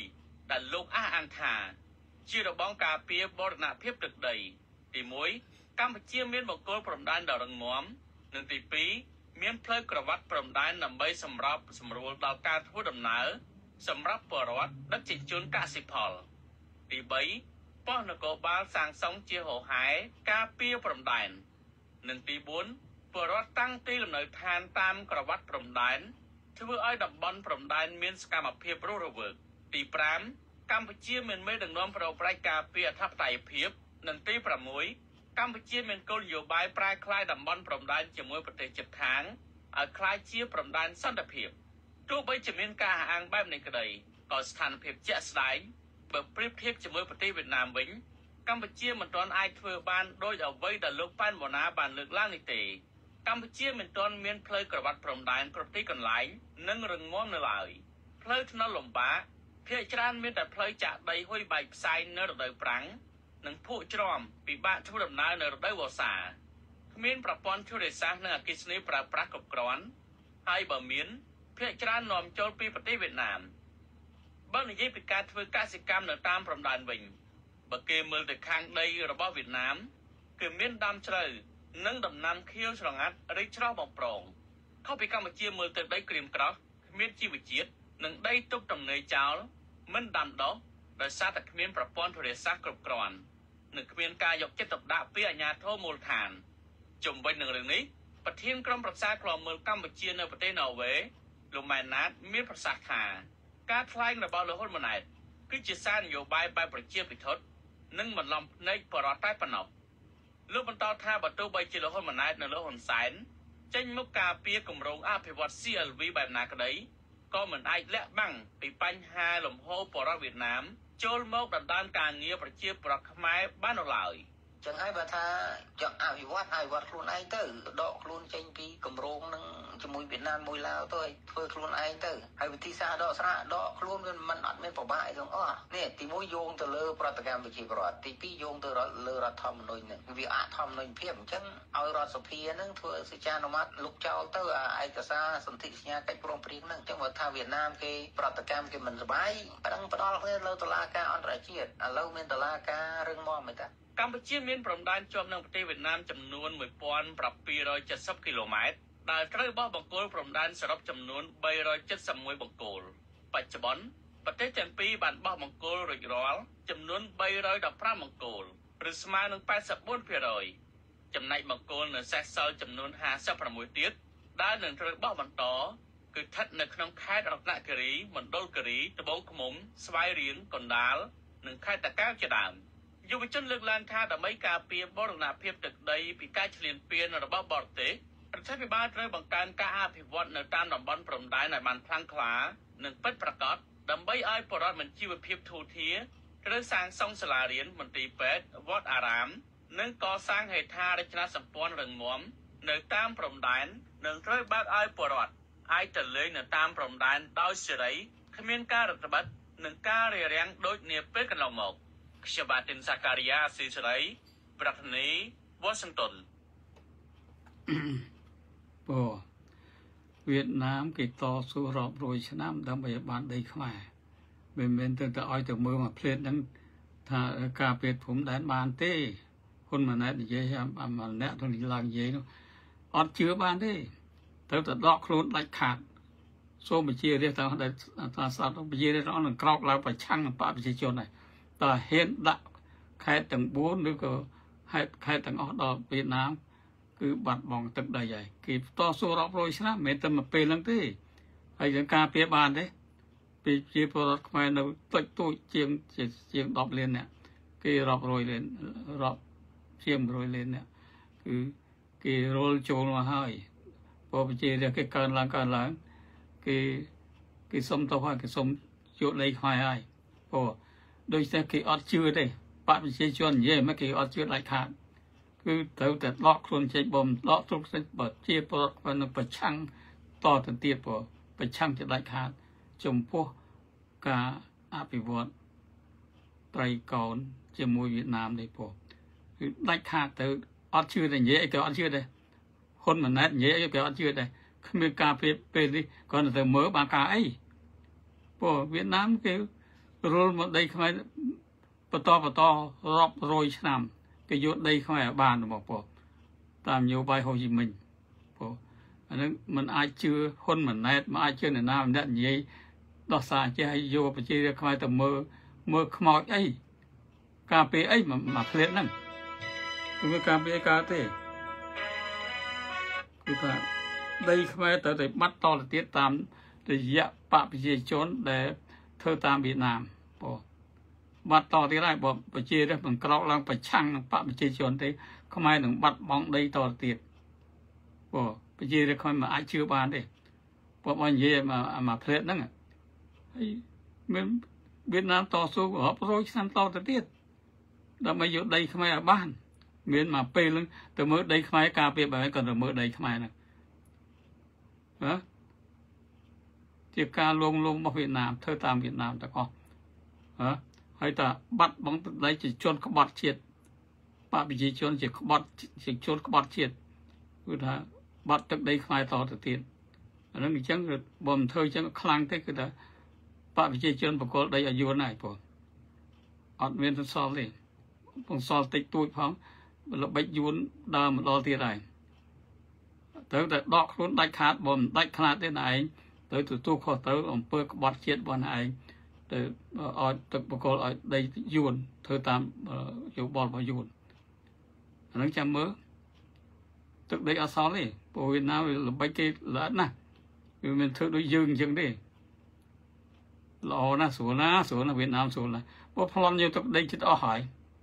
6ដែលលោកអះអាងថាជារបងការពារបូរណភាពទឹកដីទី1កម្ពុជាមានបង្គោលព្រំដែនដ៏រឹងមាំនិងទី2មានផ្លូវក្រវ៉ាត់ព្រំដែនដើម្បីសម្របសម្រួលដល់ការធ្វើដំណើរសម្រាប់ប្រជាពលរដ្ឋដឹកជញ្ជូនកសិផលទី3ប៉ុស្តិ៍នគរបាលសាងសង់ជាហោហែការពារព្រំដែននិងទី4ប្រជាពលរដ្ឋតាំងទីលំនៅឋានតាមក្រវ៉ាត់ព្រំដែនធ្វើឲ្យតំបន់ព្រំដែនមានសកម្មភាពរស់រវើកទី5កម្ពុជាមានមេដឹកនាំប្រប្រែកការពារអធិបតេយ្យភាពនិងទី6កម្ពុជាមានគោលនយោបាយប្រែក្លាយតំបន់ព្រំដែនជាមួយប្រទេសជិតខាងឲ្យក្លាយជាព្រំដែនសន្តិភាពទោះបីជាមានការអះអាងបែបនេះក្តីក៏ស្ថានភាពជាក់ស្ដែងបើប្រៀបធៀបជាមួយប្រទេសវៀតណាមវិញកម្ពុជាមិនទាន់អាចធ្វើបានដោយអ្វីដែលលោកប៉ែនបូណាបានលើកឡើងនេះទេកម្ពុជាមិនទាន់មានផ្លូវក្រវ៉ាត់ព្រំដែនគ្រប់ទីកន្លែងនិងរឹងមាំនៅឡើយផ្លូវថ្នល់លំបាកភាគច្រើនមានតែផ្លូវចាក់ដីហុយបែកផ្សែងនៅរដូវប្រាំងនិងភក់ច្រំពិបាកធ្វើដំណើរនៅរដូវវស្សាគ្មានប្រព័ន្ធទូរស័ព្ទនិងអគ្គិសនីប្រើប្រាស់គ្រប់គ្រាន់ហើយបើមានភាគច្រើននាំចូលពីប្រទេសវៀតណាមបើនិយាយពីការធ្វើកសិកម្មនៅតាមព្រំដែនវិញបើគេមើលទៅខាងដីរបស់វៀតណាមគឺមានដើមជ្រៅនិងដំណាំខៀវស្រងាត់រីកច្រោះបំប្រងខុសពីកម្ពុជាមើលទៅដីក្រៀមក្រោះគ្មានជីវជាតិនិងដីទុកទំនេរចោលមិនដាំដុះដោយសារតែគ្មានប្រព័ន្ធទូរស័ព្ទគ្រប់គ្រាន់និងគ្មានការយកចិត្តទុកដាក់ពីអាជ្ញាធរមូលដ្ឋានជំវិញនឹងរឿងនេះប្រធានក្រុមប្រឹក្សាឃ្លាំមើលកម្ពុជានៅប្រទេសណ័រវេសលោកម៉ែនណាតមានប្រសាសន៍ថាការថ្លែងរបស់លោកហ៊ុនម៉ាណែតគឺជាសារនយោបាយបែបប្រជាពិធនិងបន្លំភ្នែកបរិបទតែប៉ុណ្ណោះលោកបន្តថាបើទោះបីជាលោកហ៊ុនម៉ាណែតនិងលោកហ៊ុនសែនចេញមុខការពារគម្រោងអភិវឌ្ឍ CLV បែបណាក្តីក៏មិនអាចលាក់បាំងពីបញ្ហាលំហូរបរិវេណវៀតណាមចូលមកដណ្ដើមការងារប្រជាពលរដ្ឋខ្មែរបាននៅឡើយចឹងហើយបើថាចង់អភិវឌ្ឍខ្លួនឯងទៅដកខ្លួនចេញពីគម្រោងនឹងជាមួយវៀតណាមមួយឡាវទៅធ្វើខ្លួនឯងទៅហើយវិធីសាស្ត្រដកស្រៈដកខ្លួនវាមិនអត់មានប្របាកអីទាំងអស់នេះទី1យោងទៅលើប្រតិកម្មវិជាប្រវត្តិទី2យោងទៅលើរដ្ឋធម្មនុញ្ញនឹងវាអធម្មនុញ្ញភាពអញ្ចឹងឲ្យរដ្ឋសភានឹងធ្វើសេចក្ដីអនុម័តលុបចោលទៅឯកសារសន្ធិសញ្ញាកិច្ចព្រមព្រៀងនឹងអញ្ចឹងបើថាវៀតណាមគេប្រតិកម្មគេមិនសប្បាយប៉ណ្ណឹងផ្ដាល់គ្នាលើតុលាការអន្តរជាតិឥឡូវមានតុលាការរឹងមាំមែនតាកម្ពុជាមានព្រំដែនជាប់នឹងប្រទេសវៀតណាមចំនួន1770គីឡូម៉ែត្រដែលត្រូវបោះបង្គោលព្រំដែនសរុបចំនួន371បង្គោលបច្ចុប្បន្នប្រទេសទាំងពីរបានបោះបង្គោលរួចរាល់ចំនួន315បង្គោលឬស្មើនឹង 84% ចំណែកបង្គោលនៅសេសសល់ចំនួន56ទៀតដែលនឹងត្រូវបោះបន្តគឺស្ថិតនៅក្នុងខេត្តរតនគិរីមណ្ឌលគិរីត្បូងឃ្មុំស្វាយរៀងកណ្ដាលនិងខេត្តតាកែវជាដើមយុវជនលើកឡើងថាដើម្បីការពារបូរណភាពទឹកដីពីការឈ្លានពានរបស់បរទេសរដ្ឋាភិបាលត្រូវបង្កើនការអភិវឌ្ឍនៅតាមតំបន់ព្រំដែនឲ្យបានខ្លាំងក្លានិងពិតប្រាកដដើម្បីឲ្យប្រជាពលរដ្ឋមានជីវភាពធូរធារត្រូវសាងសង់សាលារៀនមន្ទីរពេទ្យវត្តអារាមនិងកសាងហេដ្ឋារចនាសម្ព័ន្ធរឹងមាំនៅតាមព្រំដែននឹងត្រូវបើកឲ្យពលរដ្ឋអាចទៅលេងនៅតាមព្រំដែនដោយសេរីគ្មានការរដ្ឋបတ်និងការរារាំងដូចនាពេលកន្លងមកខ្ញុំបាទទីនសាការីយ៉ាស៊ីសេរីប្រធានាធិបតី Washington វៀតណាមគេតស៊ូរាប់រយឆ្នាំដើម្បីឲ្យបានដីខ្មែរមិនមែនទៅឲ្យទៅមើលមកផ្លេតហ្នឹងថាការពារភូមិដែនបានទេហ៊ុនម៉ាណែតនិយាយអាម្នាក់ទៅឡើងនិយាយនោះអត់ជឿបានទេត្រូវតែដកខ្លួនដាច់ខាតសូមបញ្ជារាជថាសាស្ត្របញ្ជារាជអង្គនឹងក្រោកឡើងប្រឆាំងនឹងបកប្រជាជនហើយតើហ៊ានដាក់ខេត្តទាំង4ឬក៏ខេត្តទាំងអស់ដល់វៀតណាមគឺបាត់បង់ទឹកដីហើយគេតស៊ូរាប់រយឆ្នាំមិនមែនតែមកពេលហ្នឹងទេហើយយើងការពារបានទេពីជាពលរដ្ឋខ្មែរនៅតិចតួចជាង10លានអ្នកគេរាប់រយលានរាប់ជាង100លានអ្នកគឺគេរលចូលមកហើយពលប្រជារាស្ត្រគេកើនឡើងគេសុំទៅហើយគេសុំយកដីខ្មែរហើយដូចតែគេអត់ជឿទេបកប្រជាជននិយាយមកគេអត់ជឿដាច់ខាតគឺត្រូវតែដកខ្លួនចេញបំដកទុកសេចបើជាពលរដ្ឋខ្មែរនឹងប្រឆាំងតទៅទៀតប្រឆាំងជាដាច់ខាតចំពោះការអភិវឌ្ឍត្រីកោណជាមួយវៀតណាមនេះគឺដាច់ខាតទៅអត់ជឿទេនិយាយអីក៏អត់ជឿដែរហ៊ុនម៉ាណែតនិយាយអីក៏អត់ជឿដែរគ្មានការពេលនេះគាត់ទៅមើលបានការអីវៀតណាមគេរុលមកដីខ្មែរបន្តរាប់រយឆ្នាំគេយកដីខ្មែរបានមកតាមនយោបាយហូជីមិញអានឹងมันអាចជឿហ៊ុនម៉ាណែតមិនអាចជឿនរណាម្នាក់និយាយដោះសារចេះឲ្យយកប្រជារាស្ត្រខ្មែរទៅមើលខ្មោចអីការពារអីមកផ្លេតហ្នឹងគឺការពារការទេគឺថាដីខ្មែរត្រូវតែបាត់តទៅទៀតតាមរយៈបកប្រជាជនដែលធ្វើតាមវៀតណាមបាត់តទៀតហើយបើប្រជារាស្ត្រមិនក្រោកឡើងប្រឆាំងនឹងបកប្រជាជនទេខ្មែរនឹងបាត់បង់ដីតទៅទៀតប្រជារាស្ត្រខ្មែរមិនអាចជឿបានទេបើនិយាយមកផ្លេតហ្នឹងហើយមានវៀតណាមតស៊ូរាប់រយឆ្នាំតទៅទៀតដើម្បីយកដីខ្មែរឲ្យបានមានមកពេលហ្នឹងទៅមើលដីខ្មែរការពារបែបហ្នឹងក៏ទៅមើលដីខ្មែរហ្នឹងជាការលងរបស់វៀតណាមធ្វើតាមវៀតណាមទាំងអស់ហើយតែបាត់បង់ទឹកដីជាជនក្បត់ជាតិបកប្រជាជនជាជនក្បត់ជាតិគឺថាបាត់ទឹកដីខ្មែរតទៅទៀតអានឹងអញ្ចឹងបើមិនធ្វើអញ្ចឹងខ្លាំងទេគឺថាបកប្រជាជនបកលដីឲ្យយួនហើយអត់មានសល់ទេពងសល់តិចតួចផងល្បិចយួនដើរមកដល់ទៀតហើយត្រូវតែដកខ្លួនដាច់ខាតបើមិនដាច់ខាតទេណែឯងទៅទទួលខុសទៅអំពើក្បត់ជាតិរបស់ណែឯងទៅឲ្យទឹកបកលឲ្យដីយួនធ្វើតាមយោបល់របស់យួនអានឹងចាំមើលទឹកដីអសល់ទេព្រោះវៀតណាមល្បិចគេល្អណាស់គឺមិនធ្វើដូចយើងអញ្ចឹងទេល្អណាស់ស្រួលណាវៀតណាមស្រួលណាស់ព្រោះប្លន់យកទឹកដីចិត្តអស់ហើយ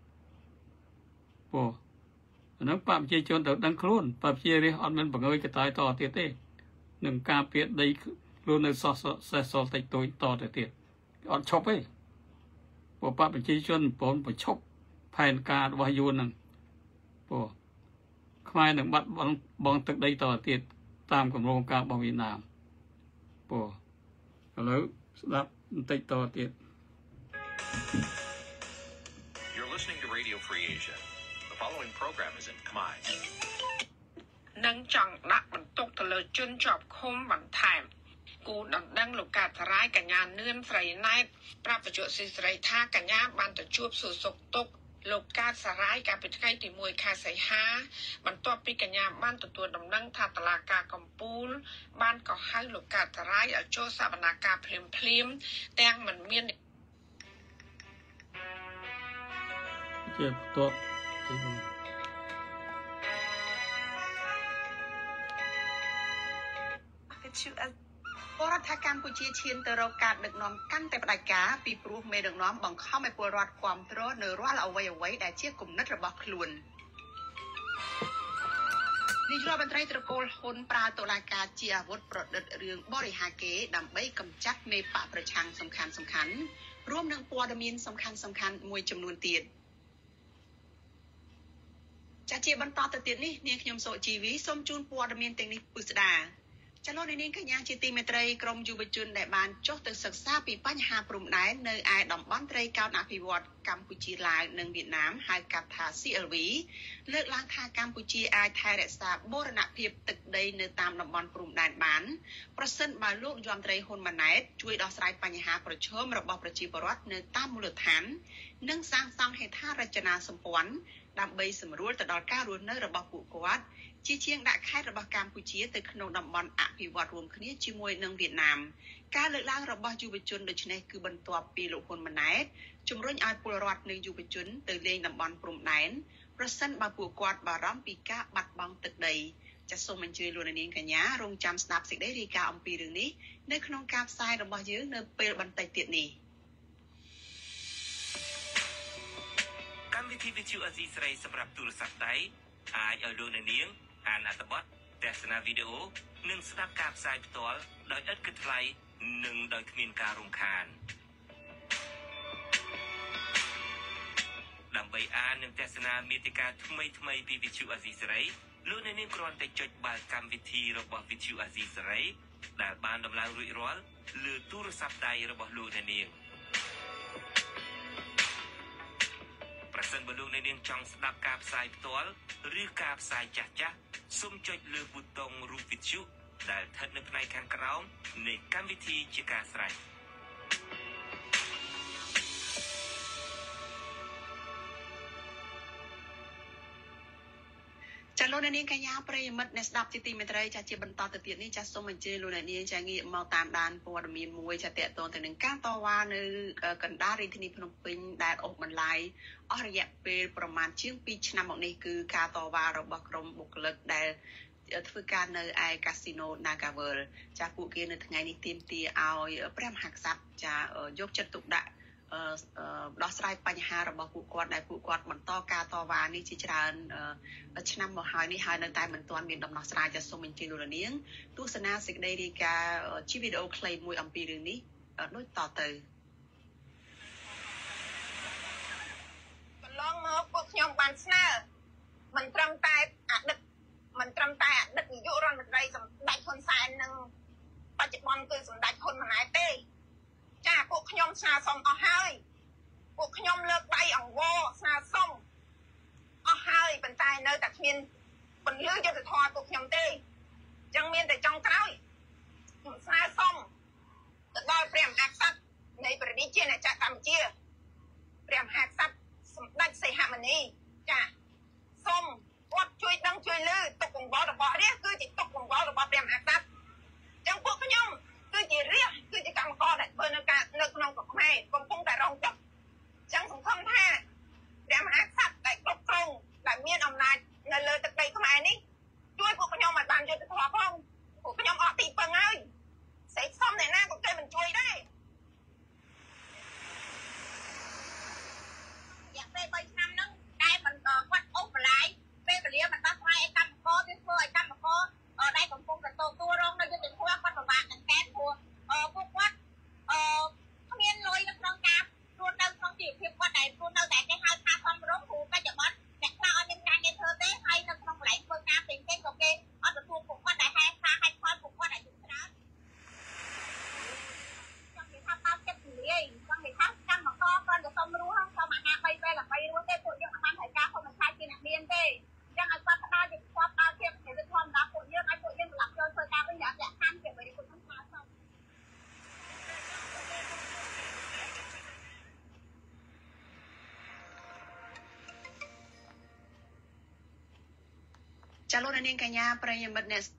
អានឹងបកប្រជាជនទៅដឹងខ្លួនបកប្រជារាស្ត្រអត់មានបង្ើយកតាយតទៀតទេនឹងការពារដីខ្លួននៅសេសសល់តិចតួចតទៅទៀតអត់ឈប់ទេព្រោះបកប្រជាជនប្រឈប់ផែនការរបស់យួនហ្នឹងខ្មែរនឹងបាត់បង់ទឹកដីតទៀតតាមគម្រោងការរបស់វៀតណាមឥឡូវស្ដាប់បន្តិចតទៀត You're listening to Radio Free Asia. The following program is in Khmer. នឹងចង់ដាក់បន្ទុកទៅលើជនជាប់ឃុំបន្ថែមគូដណ្ដឹងលោកកាត់រាយកញ្ញានឿនស្រីណែតប្រាប់បញ្ជាក់ស្រីថាកញ្ញាបានទៅជួបសួរសុខទុក្ខលោកកាត់សារាយកាលពីថ្ងៃទី1ខែសីហាបន្ទាប់ពីកញ្ញាបានទទួលដំណឹងថាតុលាការកំពូលបានកោះហៅលោកកាត់សារាយឲ្យចូលសវនកម្មភ្លាមទាំងមិនមានជាបន្ទាប់រដ្ឋាភិបាលកម្ពុជាឈានទៅរកការដឹកនាំកាន់តែផ្ដាច់ការពីព្រោះមេដឹកនាំបង្ខំឲ្យពលរដ្ឋគាំទ្រនៅរាល់អ្វីដែលជាគំនិតរបស់ខ្លួននាយករដ្ឋមន្ត្រីត្រកូលហ៊ុនប្រើតុលាការជាអាវុធប្រឌិតរឿងបរិហាកេដើម្បីកម្ចាត់មេបកប្រឆាំងសំខាន់រួមនឹងព័ត៌មានសំខាន់មួយចំនួនទៀតចាជាបន្តទៅទៀតនេះនាងខ្ញុំសុជីវីសូមជូនព័ត៌មានទាំងនេះពុស្ដាចលនានាងកញ្ញាជាទីមេត្រីក្រមយុវជនដែលបានចុះទៅសិក្សាពីបញ្ហាព្រំដែននៅឯតំបន់ត្រីកោណអភិវឌ្ឍកម្ពុជាឡាវនិងវៀតណាមហៅកាត់ថា CLV លើកឡើងថាកម្ពុជាអាចថែរក្សាបូរណភាពទឹកដីនៅតាមតំបន់ព្រំដែនបានប្រសិនបើលោកយមត្រីហ៊ុនម៉ាណែតជួយដោះស្រាយបញ្ហាប្រឈមរបស់ប្រជាពលរដ្ឋនៅតាមមូលដ្ឋាននិងសាងសង់ហេដ្ឋារចនាសម្ព័ន្ធដើម្បីសម្រួលទៅដល់ការរស់នៅរបស់ពួកគាត់ជាជាងដាក់ខេត្តរបស់កម្ពុជាទៅក្នុងតំបន់អភិវឌ្ឍរួមគ្នាជាមួយនឹងវៀតណាមការលើកឡើងរបស់យុវជនដូចនេះគឺបន្ទាប់ពីលោកហ៊ុនម៉ាណែតជំរុញឲ្យពលរដ្ឋនិងយុវជនទៅលេងតំបន់ព្រំដែនប្រសិនបើពួកគាត់បារម្ភពីការបាត់បង់ទឹកដីចាសសូមអញ្ជើញលោកនាងកញ្ញារងចាំស្ដាប់សេចក្តីរាយការណ៍អំពីរឿងនេះនៅក្នុងការផ្សាយរបស់យើងនៅពេលបន្តិចទៀតនេះកម្មវិធីវិទ្យុអេស៊ីស្រីសម្រាប់ទូរស័ព្ទដៃអាចឲ្យលោកនាងអានអត្ថបទទស្សនាវីដេអូនិងស្ដាប់ការផ្សាយផ្ទាល់ដោយឥតគិតថ្លៃនិងដោយគ្មានការរំខានដើម្បីអាននិងទស្សនាមាតិកាថ្មីៗពីវិទ្យុអេស៊ីស្រីលោកនាងគ្រាន់តែចុចបាល់កម្មវិធីរបស់វិទ្យុអេស៊ីស្រីដែលបានដំឡើងរួចរាល់លើទូរស័ព្ទដៃរបស់លោកនាងប្រសិនបើលោកនាងចង់ស្ដាប់ការផ្សាយផ្ទាល់ឬការផ្សាយចាស់ៗសូមចុចលើប៊ូតុងរូបវិទ្យុដែលស្ថិតនៅផ្នែកខាងក្រោមនៃកម្មវិធីជាការស្រេចចាលោកនាងកញ្ញាប្រិយមិត្តអ្នកស្ដាប់ជាទីមេត្រីចាជាបន្តទៅទៀតនេះចាសូមអញ្ជើញលោកនាងចាងាកមកតាមដានព័ត៌មានមួយចាតកតងទៅនឹងការតវ៉ានៅកណ្ដាលរាជធានីភ្នំពេញដែលអូសបន្លាយអស់រយៈពេលប្រមាណជាង2ឆ្នាំមកនេះគឺការតវ៉ារបស់ក្រុមបុគ្គលិកដែលធ្វើការនៅឯកាស៊ីណូ Naga World ចាពួកគេនៅថ្ងៃនេះទាមទារឲ្យព្រះមហាក្សត្រចាយកចិត្តទុកដាក់ដោះស្រាយបញ្ហារបស់ពួកគាត់ដែលពួកគាត់បន្តការតវ៉ានេះជាច្រើនឆ្នាំមកហើយនេះហើយនៅតែមិនទាន់មានដំណោះស្រាយចាសូមអញ្ជើញលោកនាងទស្សនាសេចក្តីរាយការណ៍ជាវីដេអូខ្លីមួយអំពីរឿងនេះដូចតទៅកន្លងមកពួកខ្ញុំបានស្នើមិនត្រឹមតែអតីតនាយករដ្ឋមន្ត្រីសម្ដេចហ៊ុនសែននិងបច្ចុប្បន្នគឺសម្ដេចហ៊ុនម៉ាណែតទេចាពួកខ្ញុំស្នើសុំអស់ហើយពួកខ្ញុំលើកដៃអង្វរស្នើសុំអស់ហើយប៉ុន្តែនៅតែគ្មានពន្លឺយុត្តិធម៌ពួកខ្ញុំទេអញ្ចឹងមានតែចុងក្រោយខ្ញុំស្នើសុំទៅដល់ព្រះមហាក្សត្រនៃព្រះរាជាណាចក្រកម្ពុជាព្រះមហាក្សត្រសម្ដេចសីហមុនីចាសូមគាត់ជួយដឹងជួយលើទុកកង្វល់របស់រាជគឺជាទុកកង្វល់របស់ព្រះមហាក្សត្រអញ្ចឹងពួកខ្ញុំគឺជារាជគឺជាកម្មករដែលធ្វើនៅក្នុងខ្មែរកំពុងតែរងទុក្ខអញ្ចឹងសង្ឃឹមថាព្រះមហាក្សត្រដែលគ្រប់គ្រងដែលមានអំណាចនៅលើទឹកដីខ្មែរនេះជួយពួកខ្ញុំឲ្យបានយុត្តិធម៌ផងពួកខ្ញុំអត់ទីពឹងហើយសេចក្ដីសុំអ្នកណាក៏គេមិនជួយដែររយៈពេល3ឆ្នាំហ្នឹងតែមិនគាត់អូសបន្លាយពេលវេលាមិនដោះស្រាយឲ្យកម្មករវាធ្វើឲ្យកម្មករដែលកំពុងតែទទួលរងនៅយុត្តិធម៌គាត់ពិបាកនឹងកែព្រោះពួកគាត់គ្មានលុយនៅក្នុងការរស់នៅក្នុងជីវភាពគាត់ដែលរស់នៅតែគេហៅថាសំរុំព្រោះបច្ចុប្បន្នអ្នកខ្លះអត់មានការងារធ្វើទេហើយនៅក្នុងកន្លែងធ្វើការផ្សេងៗក៏គេអត់ទទួលពួកគាត់ដែលហេតុថាហេតុផលពួកគាត់ដែលយល់ច្រើនចង់និយាយថាបោកចិត្តនិយាយចង់និយាយថាកម្មករគាត់ទៅសុំរស់សុំអាហារ3ពេលដើម្បីរស់ទេពួកយើងអត់បានត្រូវការធម្មជាតិជាអ្នកមានទេអញ្ចឹងឲ្យគាត់ផ្ដល់ជាគាត់ដល់ជាវិធម្មដល់ពួកយើងឲ្យពួកយើងត្រឡប់ចូលធ្វើការវិញរយៈខានជាវិរិយពួកខ្ញុំស្នើសុំចាលោកនាងកញ្ញាប្រិយមិត្តអ្នក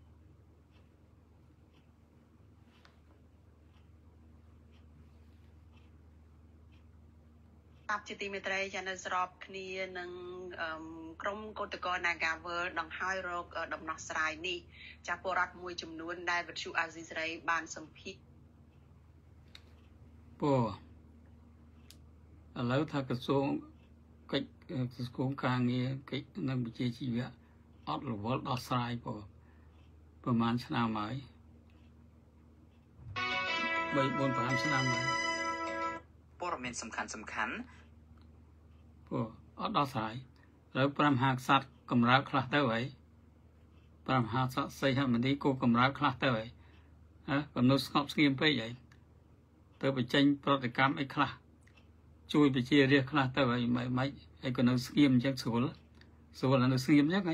តាប់ជាទីមេត្រីចានៅស្របគ្នានឹងក្រុមកោតក្រ Naga World ដង្ហើយរកដំណោះស្រាយនេះចាពលរដ្ឋមួយចំនួនដែលវិទ្យុអាស៊ីសេរីបានសម្ភាសន៍ឥឡូវថាក្រសួងកិច្ចក្រសួងការងារកិច្ចនិងវិជ្ជាជីវៈអត់រវល់ដោះស្រាយប្រហែលឆ្នាំហើយ3-4-5 ឆ្នាំហើយព័ត៌មានសំខាន់អត់ដោះស្រាយแล้วพระมหากษัตริย์กำราบคลาเต้าไว้พระมหากษัตริย์ใส่ให้มันนี้กูกำราบคลาเต้าไว้กำหนดสงบสงี่ไปใหญ่เติบไปเจนปฏิกรรมไอ้คลาช่วยไปเชียร์เรียกคลาเต้าไว้ไม่ไอ้กำหนดสงี่จังสูแล้วนั่นสงี่ยังไง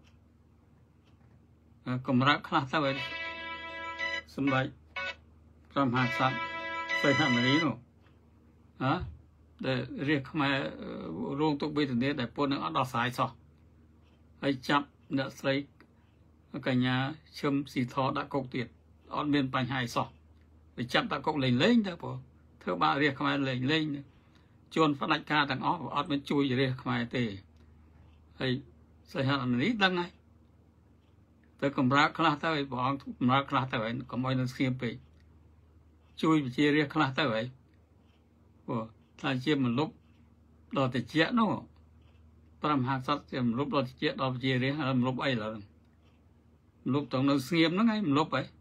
กำราบคลาเต้าไว้สมัยพระมหากษัตริย์ใส่ให้มันนี้เนาะđể riêng mà rong tục bây giờ để bốn nó đào sải sọ hay chậm đã lấy cả nhà châm xì thọ đã cột tiệt on bên bánh hai sọ để chậm đã cột lên đó bộ thưa bà riêng mà lên chôn phát lạnh ca thằng ó on bên chui riêng mà tề hay xây hạt là ít đăng này tới cầm ra khla tới bỏ cầm ra khla tới có mọi người xiêm bị chui chia riêng khla tới vậy bộ ta chia một lúc đo thì chia nó tam hạt sắt chia một lúc đo thì chia đo chia đấy một lúc ấy là lúc tổng nó xiêm nó ngay một lúc ấy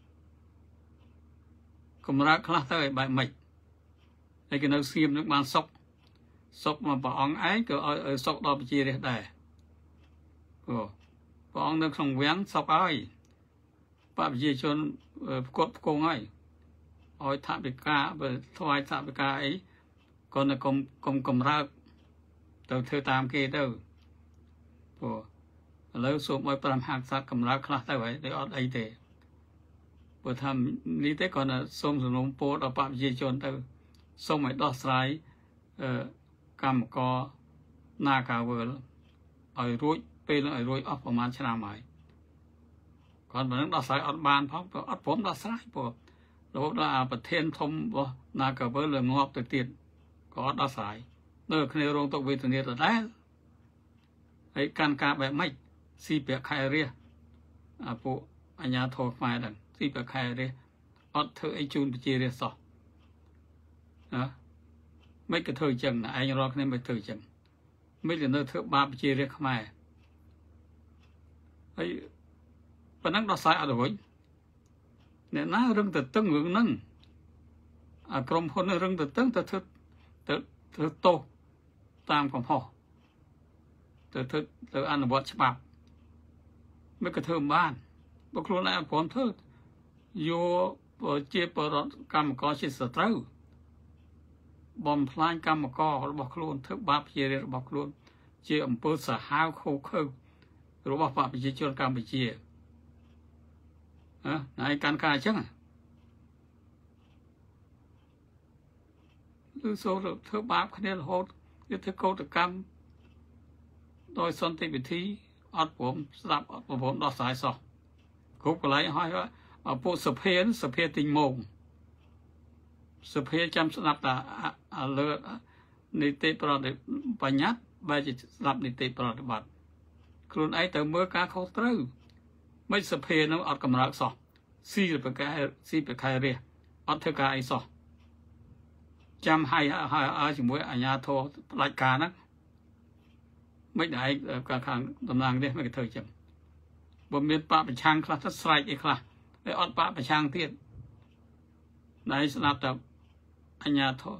cầm ra khla tới bài mạch cái nó xiêm nó ban sốc mà bỏ ong ấy cứ ở sốc đo chia đấy đây bỏ ong nó không vén sốc ấy bà chia cho cột cô ấy ôi tháp bị ca bởi thoại tháp bị ca ấy còn là cùng ra từ thứ tam kia đâu lấy số mỗi trăm hàng sát cầm ra khá tới vậy để ở đây thì bữa thăm lý tế còn là sông sử dụng phố ở phạm di chôn từ sông ấy đo sái cầm co na cà vừa ở ruồi pe ở ruồi ấpประมาณ năm ấy còn bữa đo sái ở bàn phóng ở phóng đo sái bộ rồi đó bật thiên thông bo na cà vừa là ngọt từ tiền có đo sải nơi khi rong tộc về từ nhiệt đấy ấy can ca bẻ mạch si bẻ khai ria bộ anh nhà thổ mai đằng si bẻ khai ria ọt thợ ấy chun chia ria sọ mấy cái thời chừng là anh lo nên mấy thời chừng mấy cái nơi thợ ba chia ria khai ấy phần năng đo sải ở đâu nè ná rừng từ tưng ngưỡng nâng cầm hôn rừng từ tưng từ thứ tô tam còn họ từ ăn bọt chập mấy cái thơm ban bốc luôn lại còn thơ vô chia bờ cam có chia sợi trâu bom phai cam có bọc luôn thứ bắp chia bọc luôn chia ẩm bơ sả hao khô khâu rồi bọc bắp chia cho cam bị chia này can ca chứ số được thứ ba cái này là hốt cái thứ câu được cam đôi son tây bị thi ọt bổm sập ọt bổm đỏ sải sọ cúc lại hỏi ở bộ sập hè tình mồm sập hè chăm sắp là lừa nị tê pro để bà nhát bà chỉ sắp nị tê pro để bật luôn ấy từ mưa cá khâu trâu mấy sập hè nó ọt cầm rác sọ si là bị khai ria ọt theo cái ấy sọ chăm hay chỉ mỗi ở nhà thô lại cả đó mấy đại cả hàng tầm làng đấy mấy cái thời chậm bom miền Bắc bị trang khá rất sai cái khá để ọt Bắc bị trang tiền đấy là tập ở nhà thô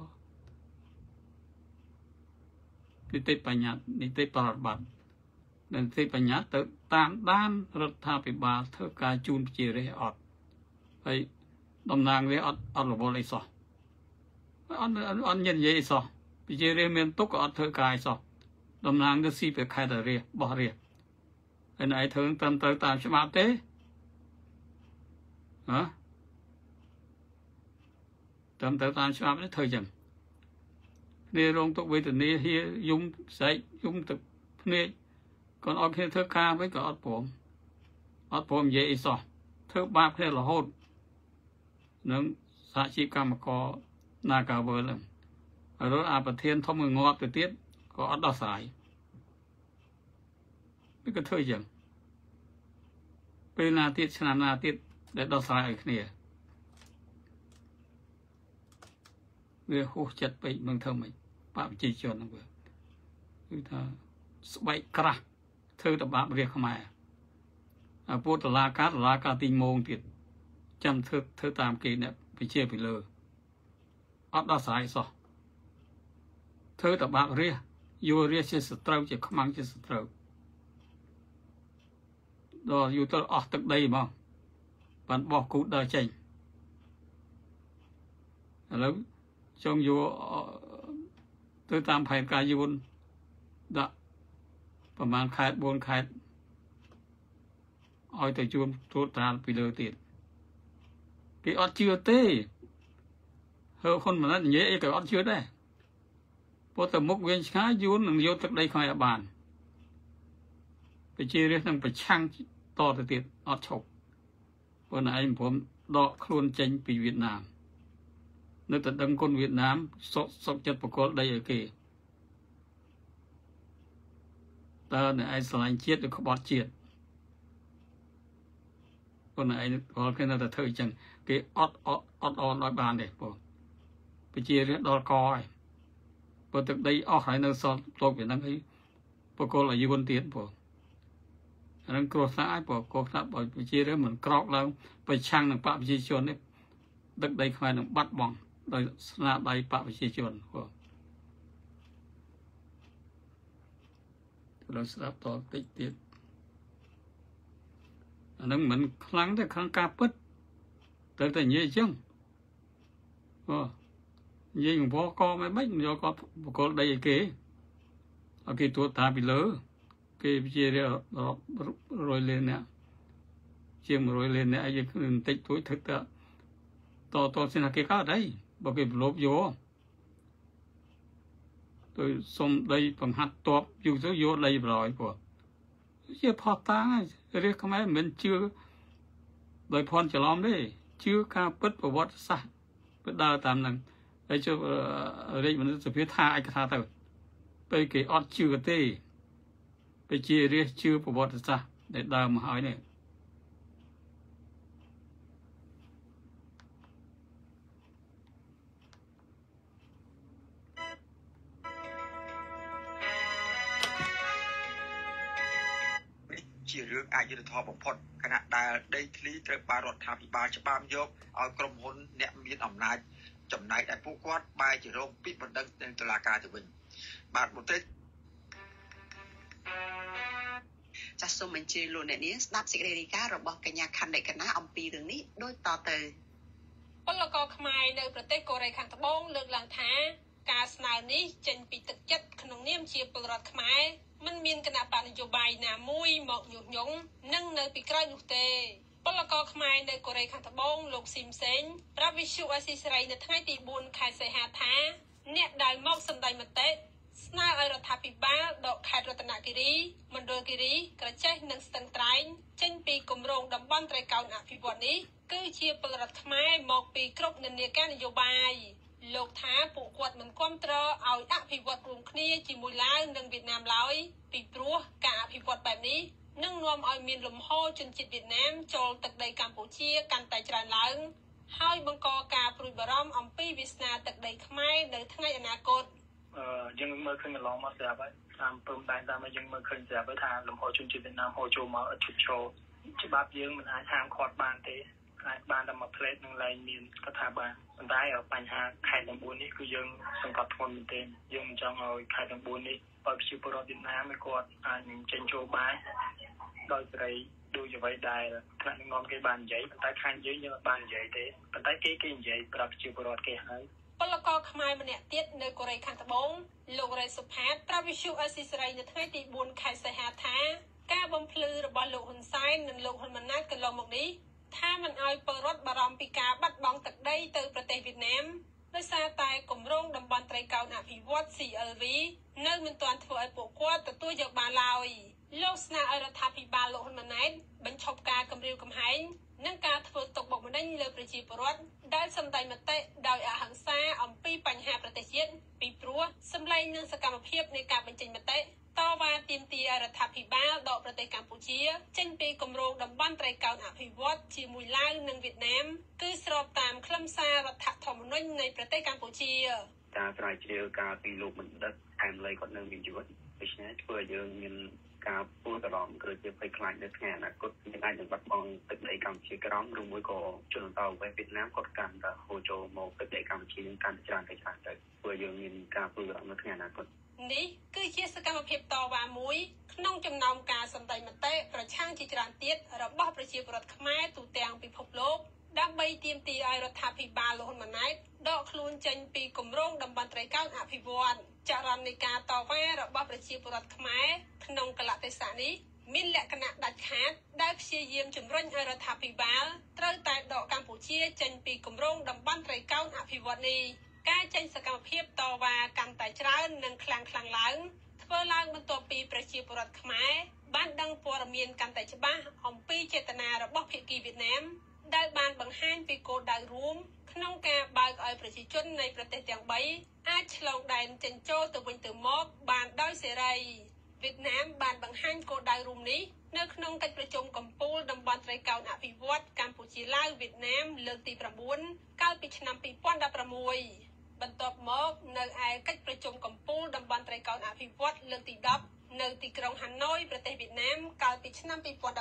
đi tết bà nhà đi tết bà bát nên tết bà nhà tự tam đan rất tha bị bà thơ ca chun chia đấy ọt vậy tầm làng đấy ọt là bao lấy sọ on nhân vậy sọ bây giờ riêng miền Túc ở thơ cài sọ đầm làng cái si phải khai đời riêng bỏ riêng cái này thường tâm tới tam sẽ mạo tế tâm tới tam sẽ mạo tế thời chừng đi rong Túc với từ này hi dung sấy dung từ này còn ở kia thơ ca với cả ọt bổm vậy sọ thơ ba cái là hôn nâng xã chỉ cam có na cà vơ lắm ở đó bậc thiên thông người ngọt từ tiết có đo sải biết cái thời chẳng bên na tiết xem na tiết để đo sải ở kia người hô chặt bị bằng thơm mình bạn chỉ cho nó vừa người ta bay cra thơ tập bạn việc không ai bố là cá tinh môn tiết chăm thơ tam kỳ này bị chia bị lừa ọt đo sải sọ thơ tập bạn ria យករាជជាសត្រូវជាខ្មាំងជាសត្រូវដល់យូរទៅអស់ទឹកដីហ្មងបានបោះគូដើរចេញឥឡូវចង់យកទៅតាមផែនការយួនដាក់ប្រហែលខេត្ត4ខេត្តឲ្យទៅជួមត្រួតត្រាពីលើទៀតគេអត់ជឿទេហើយហ៊ុនម៉ាណែតនិយាយអីក៏អត់ជឿដែរព្រោះតែមុខវិញឆ្ងាយយួននឹងយកទឹកដីខ្មែរឲ្យបានប្រជារាស្ត្រនឹងប្រឆាំងតទៅទៀតអត់ឈប់ព្រោះណែឯងព្រមដកខ្លួនចេញពីវៀតណាមនៅតែដឹងគុណវៀតណាមសុកចិត្តបកលដីឲ្យគេតើណែឯងស្រឡាញ់ជាតិឬក្បត់ជាតិព្រោះណែឯងគាត់គេនៅតែធ្វើអញ្ចឹងគេអត់អន់ឲ្យបានទេព្រោះប្រជារាស្ត្រដល់កហើយព្រោះទឹកដីអស់ហើយនៅសល់តូចពីហ្នឹងអីបកលឲ្យយួនទៀតព្រោះអានឹងគ្រោះថ្នាក់ឲ្យព្រោះគ្រោះថ្នាក់ឲ្យប្រជារាស្ត្រមិនក្រោកឡើងប្រឆាំងនឹងបកប្រជាជននេះទឹកដីខ្មែរនឹងបាត់បង់ដោយស្នាដៃបកប្រជាជនព្រោះเราស្ដាប់តតិចទៀតអានឹងមិនខ្លាំងទេខាងការពិតតែនិយាយអញ្ចឹងនិយាយវកមិនបាច់យកគាត់បកលដីឲ្យគេឲ្យគេទួតតាពីលើគេជា100លានអ្នកជា100លានអ្នកឲ្យបន្តិចទួចធ្វើតសិនគេកើតអីបើគេប្រឡូបយកទៅសុំដីបង្ហាត់តបយូរទៅយកដីប្រយព្រោះជាផតតារាជខ្មែរមិនជឿដោយភ័ន្តច្រឡំទេជឿការពិតប្រវត្តិសាស្ត្រទៅដើរតាមហ្នឹងហើយជឿរាជមនុស្សសភាថាឯកថាទៅពេលគេអត់ជឿទេប្រជារាស្ត្រជឿប្រវត្តិសាស្ត្រដែលដើរមកហើយនេះជារឿងអយុត្តិធម៌បំផុតខណៈដែលដីធ្លីត្រូវបានរដ្ឋាភិបាលច្បាមយកឲ្យក្រុមហ៊ុនអ្នកមានអំណាចចំណែកឯពួកគាត់បែរជារងពីបណ្ដឹងទៅតុលាការទៅវិញបាទបន្តិចចាសសូមអញ្ជើញលោកអ្នកនាងស្ដាប់សេចក្តីរាយការណ៍របស់កញ្ញាខណ្ឌកណាអំពីរឿងនេះដូចតទៅពលករខ្មែរនៅប្រទេសកូរ៉េខាងត្បូងលើកឡើងថាការស្នើនេះចេញពីទឹកចិត្តក្នុងនាមជាពលរដ្ឋខ្មែរមិនមានគណៈបកនយោបាយណាមួយមកញុះញង់និងនៅពីក្រោយនោះទេពលករខ្មែរនៅកូរ៉េខាងត្បូងលោកស៊ីមសេងប្រាប់វិទ្យុអាស៊ីសេរីនៅថ្ងៃទី4ខែសីហាថាអ្នកដែលមកសម្ដែងមតិស្នើឲ្យរដ្ឋាភិបាលដកខេត្តរតនគិរីមណ្ឌលគិរីក្រចេះនិងស្ទឹងត្រែងចេញពីគម្រោងតំបន់ត្រីកោណអភិវឌ្ឍនេះគឺជាពលរដ្ឋខ្មែរមកពីគ្រប់និន្នាការនយោបាយលោកថាពួកគាត់មិនគាំទ្រឲ្យអភិវឌ្ឍរួមគ្នាជាមួយឡាវនិងវៀតណាមឡើយពីព្រោះការអភិវឌ្ឍបែបនេះនឹងនាំឲ្យមានលំហូរជនជាតិវៀតណាមចូលទឹកដីកម្ពុជាកាន់តែច្រើនឡើងហើយបង្កការព្រួយបារម្ភអំពីវាសនាទឹកដីខ្មែរនៅថ្ងៃអនាគតយើងមើលឃើញកន្លងមកស្រាប់ហើយតាមព្រំដែនតាមយើងមើលឃើញស្រាប់ហើយថាលំហូរជនជាតិវៀតណាមហូរចូលមកឥតឈប់ឈរច្បាប់យើងមិនអាចហាមឃាត់បានទេអាចបានតែមួយផ្លេតនឹងឡើងមានកថាបានប៉ុន្តែបញ្ហាខេត្តទាំង4នេះគឺយើងសង្កត់ធ្ងន់មែនទែនយើងមិនចង់ឲ្យខេត្តទាំង4នេះឲ្យប្រជាពលរដ្ឋវៀតណាមគាត់អាចនឹងចេញចូលបានដោយសេរីដូចអ្វីដែលថ្នាក់ដឹកនាំគេបាននិយាយប៉ុន្តែខាងយើងអត់បាននិយាយទេប៉ុន្តែគេនិយាយប្រាប់ប្រជាពលរដ្ឋគេហើយពលករខ្មែរម្នាក់ទៀតនៅកូរ៉េខាងត្បូងលោករ៉េសុផាតប្រាប់វិទ្យុអាស៊ីសេរីនៅថ្ងៃទី4ខែសីហាថាការបំភ្លឺរបស់លោកហ៊ុនសែននិងលោកហ៊ុនម៉ាណែតកន្លងមកនេះថាមិនឲ្យពលរដ្ឋបារម្ភពីការបាត់បង់ទឹកដីទៅប្រទេសវៀតណាមដោយសារតែគម្រោងតំបន់ត្រីកោណអភិវឌ្ឍ CLV នៅមិនទាន់ធ្វើឲ្យពួកគាត់ទទួលយកបានឡើយលោកស្នើឲ្យរដ្ឋាភិបាលលោកហ៊ុនម៉ាណែតបញ្ឈប់ការគំរាមកំហែងនិងការធ្វើទុកបុកម្នេញលើប្រជាពលរដ្ឋដែលសម្ដែងមតិដោយអហិង្សាអំពីបញ្ហាប្រទេសជាតិពីព្រោះសម្លេងនិងសកម្មភាពនៃការបញ្ចេញមតិតវ៉ាទាមទាររដ្ឋាភិបាលដកប្រទេសកម្ពុជាចេញពីគម្រោងតំបន់ត្រីកោណអភិវឌ្ឍជាមួយឡាវនិងវៀតណាមគឺស្របតាមខ្លឹមសាររដ្ឋធម្មនុញ្ញនៃប្រទេសកម្ពុជាការស្រាវជ្រាវការពីលោកបណ្ឌិតអែមលីគាត់នៅមានជីវិតដូច្នេះធ្វើឲ្យយើងមានការពួរបារម្ភគឺជាភ័យខ្លាចនៅថ្ងៃអនាគតយើងអាចនឹងបាត់បង់ទឹកដីកម្ពុជាក្រោមឬមួយក៏ជនអន្តោប្រវេសន៍វៀតណាមគាត់កាន់តែហូរចូលមកទឹកដីកម្ពុជាកាន់តែច្រើនទៅធ្វើយើងមានការពួរបារម្ភនៅថ្ងៃអនាគតនេះគឺជាសកម្មភាពតវ៉ាមួយក្នុងចំណោមការសម្ដែងមតិប្រឆាំងជាច្រើនទៀតរបស់ប្រជាពលរដ្ឋខ្មែរទូទាំងពិភពលោកដើម្បីទាមទារឲ្យរដ្ឋាភិបាលលោកហ៊ុនម៉ាណែតដកខ្លួនចេញពីគម្រោងតំបន់ត្រីកោណអភិវឌ្ឍន៍ចរន្តនៃការតវ៉ារបស់ប្រជាពលរដ្ឋខ្មែរក្នុងកលៈទេសៈនេះមានលក្ខណៈដាច់ខាតដែលព្យាយាមជំរុញឲ្យរដ្ឋាភិបាលត្រូវតែដកកម្ពុជាចេញពីគម្រោងតំបន់ត្រីកោណអភិវឌ្ឍន៍នេះការចេញសកម្មភាពតវ៉ាកាន់តែច្រើននិងខ្លាំងឡើងធ្វើឡើងបន្ទាប់ពីប្រជាពលរដ្ឋខ្មែរបានដឹងព័ត៌មានកាន់តែច្បាស់អំពីចេតនារបស់ភាគីវៀតណាមដែលបានបង្ហាញពីគោលដៅរួមក្នុងការបើកឲ្យប្រជាជននៃប្រទេសទាំង3អាចឆ្លងដែនចេញចូលទៅវិញទៅមកបានដោយសេរីវៀតណាមបានបង្ហាញគោលដៅរួមនេះនៅក្នុងកិច្ចប្រជុំកំពូលតំបន់ត្រីកោណអភិវឌ្ឍន៍កម្ពុជាឡាវវៀតណាមលើកទី9កាលពីឆ្នាំ2016បន្ទាប់មកនៅឯកិច្ចប្រជុំកំពូលតំបន់ត្រីកោណអភិវឌ្ឍន៍លើកទី10នៅទីក្រុងហាណូយប្រទេសវៀតណាមកាលពីឆ្នាំ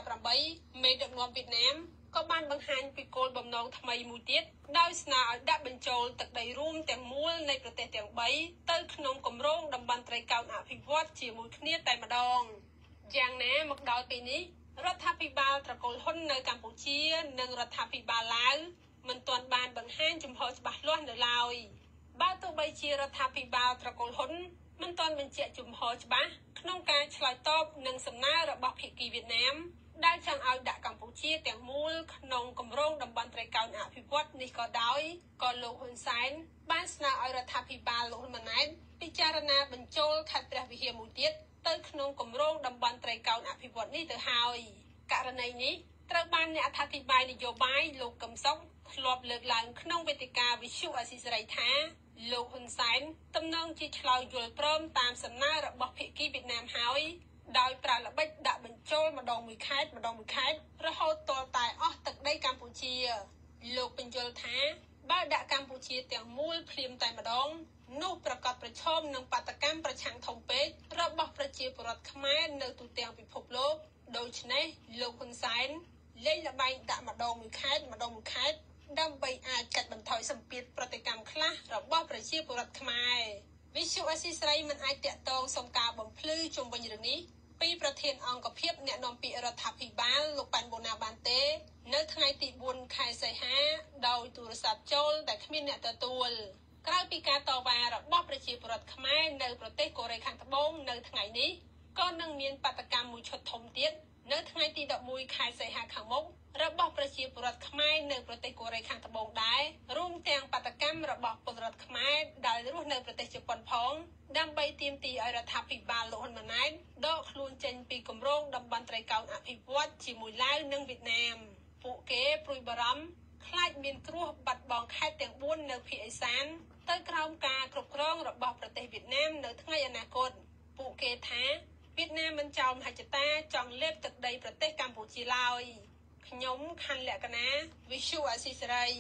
2018មេដឹកនាំវៀតណាមក៏បានបង្ហាញពីគោលបំណងថ្មីមួយទៀតដោយស្នើឲ្យដាក់បញ្ចូលទឹកដីរួមទាំងមូលនៃប្រទេសទាំង3ទៅក្នុងគម្រោងតំបន់ត្រីកោណអភិវឌ្ឍន៍ជាមួយគ្នាតែម្ដងយ៉ាងណាមកដល់ពេលនេះរដ្ឋាភិបាលត្រកូលហ៊ុននៅកម្ពុជានិងរដ្ឋាភិបាលឡាវមិនទាន់បានបង្ហាញជំហរច្បាស់លាស់នៅឡើយបើទោះបីជារដ្ឋាភិបាលត្រកូលហ៊ុនមិនទាន់បញ្ជាក់ជំហរច្បាស់ក្នុងការឆ្លើយតបនឹងសំណើរបស់ភាគីវៀតណាមដែលចង់ឲ្យដាក់កម្ពុជាទាំងមូលក្នុងគម្រោងតំបន់ត្រីកោណអភិវឌ្ឍន៍នេះក៏ដោយក៏លោកហ៊ុនសែនបានស្នើឲ្យរដ្ឋាភិបាលលោកហ៊ុនម៉ាណែតពិចារណាបញ្ចូលខេត្តព្រះវិហារមួយទៀតទៅក្នុងគម្រោងតំបន់ត្រីកោណអភិវឌ្ឍន៍នេះទៅហើយករណីនេះត្រូវបានអ្នកអធិប្បាយនយោបាយលោកកឹមសុខធ្លាប់លើកឡើងក្នុងវេទិកាវិទ្យុអស៊ីសេរីថាលោកហ៊ុនសែនទំនងជាឆ្លើយយល់ព្រមតាមសំណើរបស់ភាគីវៀតណាមហើយដោយប្រើល្បិចដាក់បញ្ចូលម្ដងមួយខេត្តរហូតទាល់តែអស់ទឹកដីកម្ពុជាលោកបញ្យល់ថាបើដាក់កម្ពុជាទាំងមូលភ្លាមតែម្ដងនោះប្រកាសប្រឈមនឹងបាតកម្មប្រឆាំងធំពេករបស់ប្រជាពលរដ្ឋខ្មែរនៅទូទាំងពិភពលោកដូច្នេះលោកហ៊ុនសែនលេងល្បែងដាក់ម្ដងមួយខេត្តដើម្បីអាចកាត់បន្ថយសម្ពាធប្រតិកម្មខ្លះរបស់ប្រជាពលរដ្ឋខ្មែរវិទ្យុអស៊ីសេរីមិនអាចតាក់ទងសុំការបំភ្លឺជុំវិញរឿងនេះពីប្រធានអង្គភិបអ្នកនាំពាក្យរដ្ឋាភិបាលលោកប៉ែនបូណាបានទេនៅថ្ងៃទី4ខែសីហាដោយទូរស័ព្ទចូលតែគ្មានអ្នកទទួលក្រៅពីការតវ៉ារបស់ប្រជាពលរដ្ឋខ្មែរនៅប្រទេសកូរ៉េខាងត្បូងនៅថ្ងៃនេះក៏នឹងមានបាតកម្មមួយឈុតធំទៀតនៅថ្ងៃទី11ខែសីហាខាងមុខរបស់ប្រជាពលរដ្ឋខ្មែរនៅប្រទេសកូរ៉េខាងត្បូងដែររួមទាំងបាតកម្មរបស់ពលរដ្ឋខ្មែរដែលរស់នៅប្រទេសជប៉ុនផងដើម្បីទាមទារឲ្យរដ្ឋាភិបាលលោកហ៊ុនម៉ាណែតដកខ្លួនចេញពីគម្រោងតំបន់ត្រីកោណអភិវឌ្ឍន៍ជាមួយឡាវនិងវៀតណាមពួកគេព្រួយបារម្ភខ្លាចមានគ្រោះបាត់បង់ខេត្តទាំង4នៅភាគឦសានទៅក្រោមការគ្រប់គ្រងរបស់ប្រទេសវៀតណាមនៅថ្ងៃអនាគតពួកគេថាវៀតណាមមិនចោលមហិច្ឆតាចង់លេបទឹកដីប្រទេសកម្ពុជាឡើយខ្ញុំខណ្ឌលក្ខណាវិទ្យុអស៊ីសេរី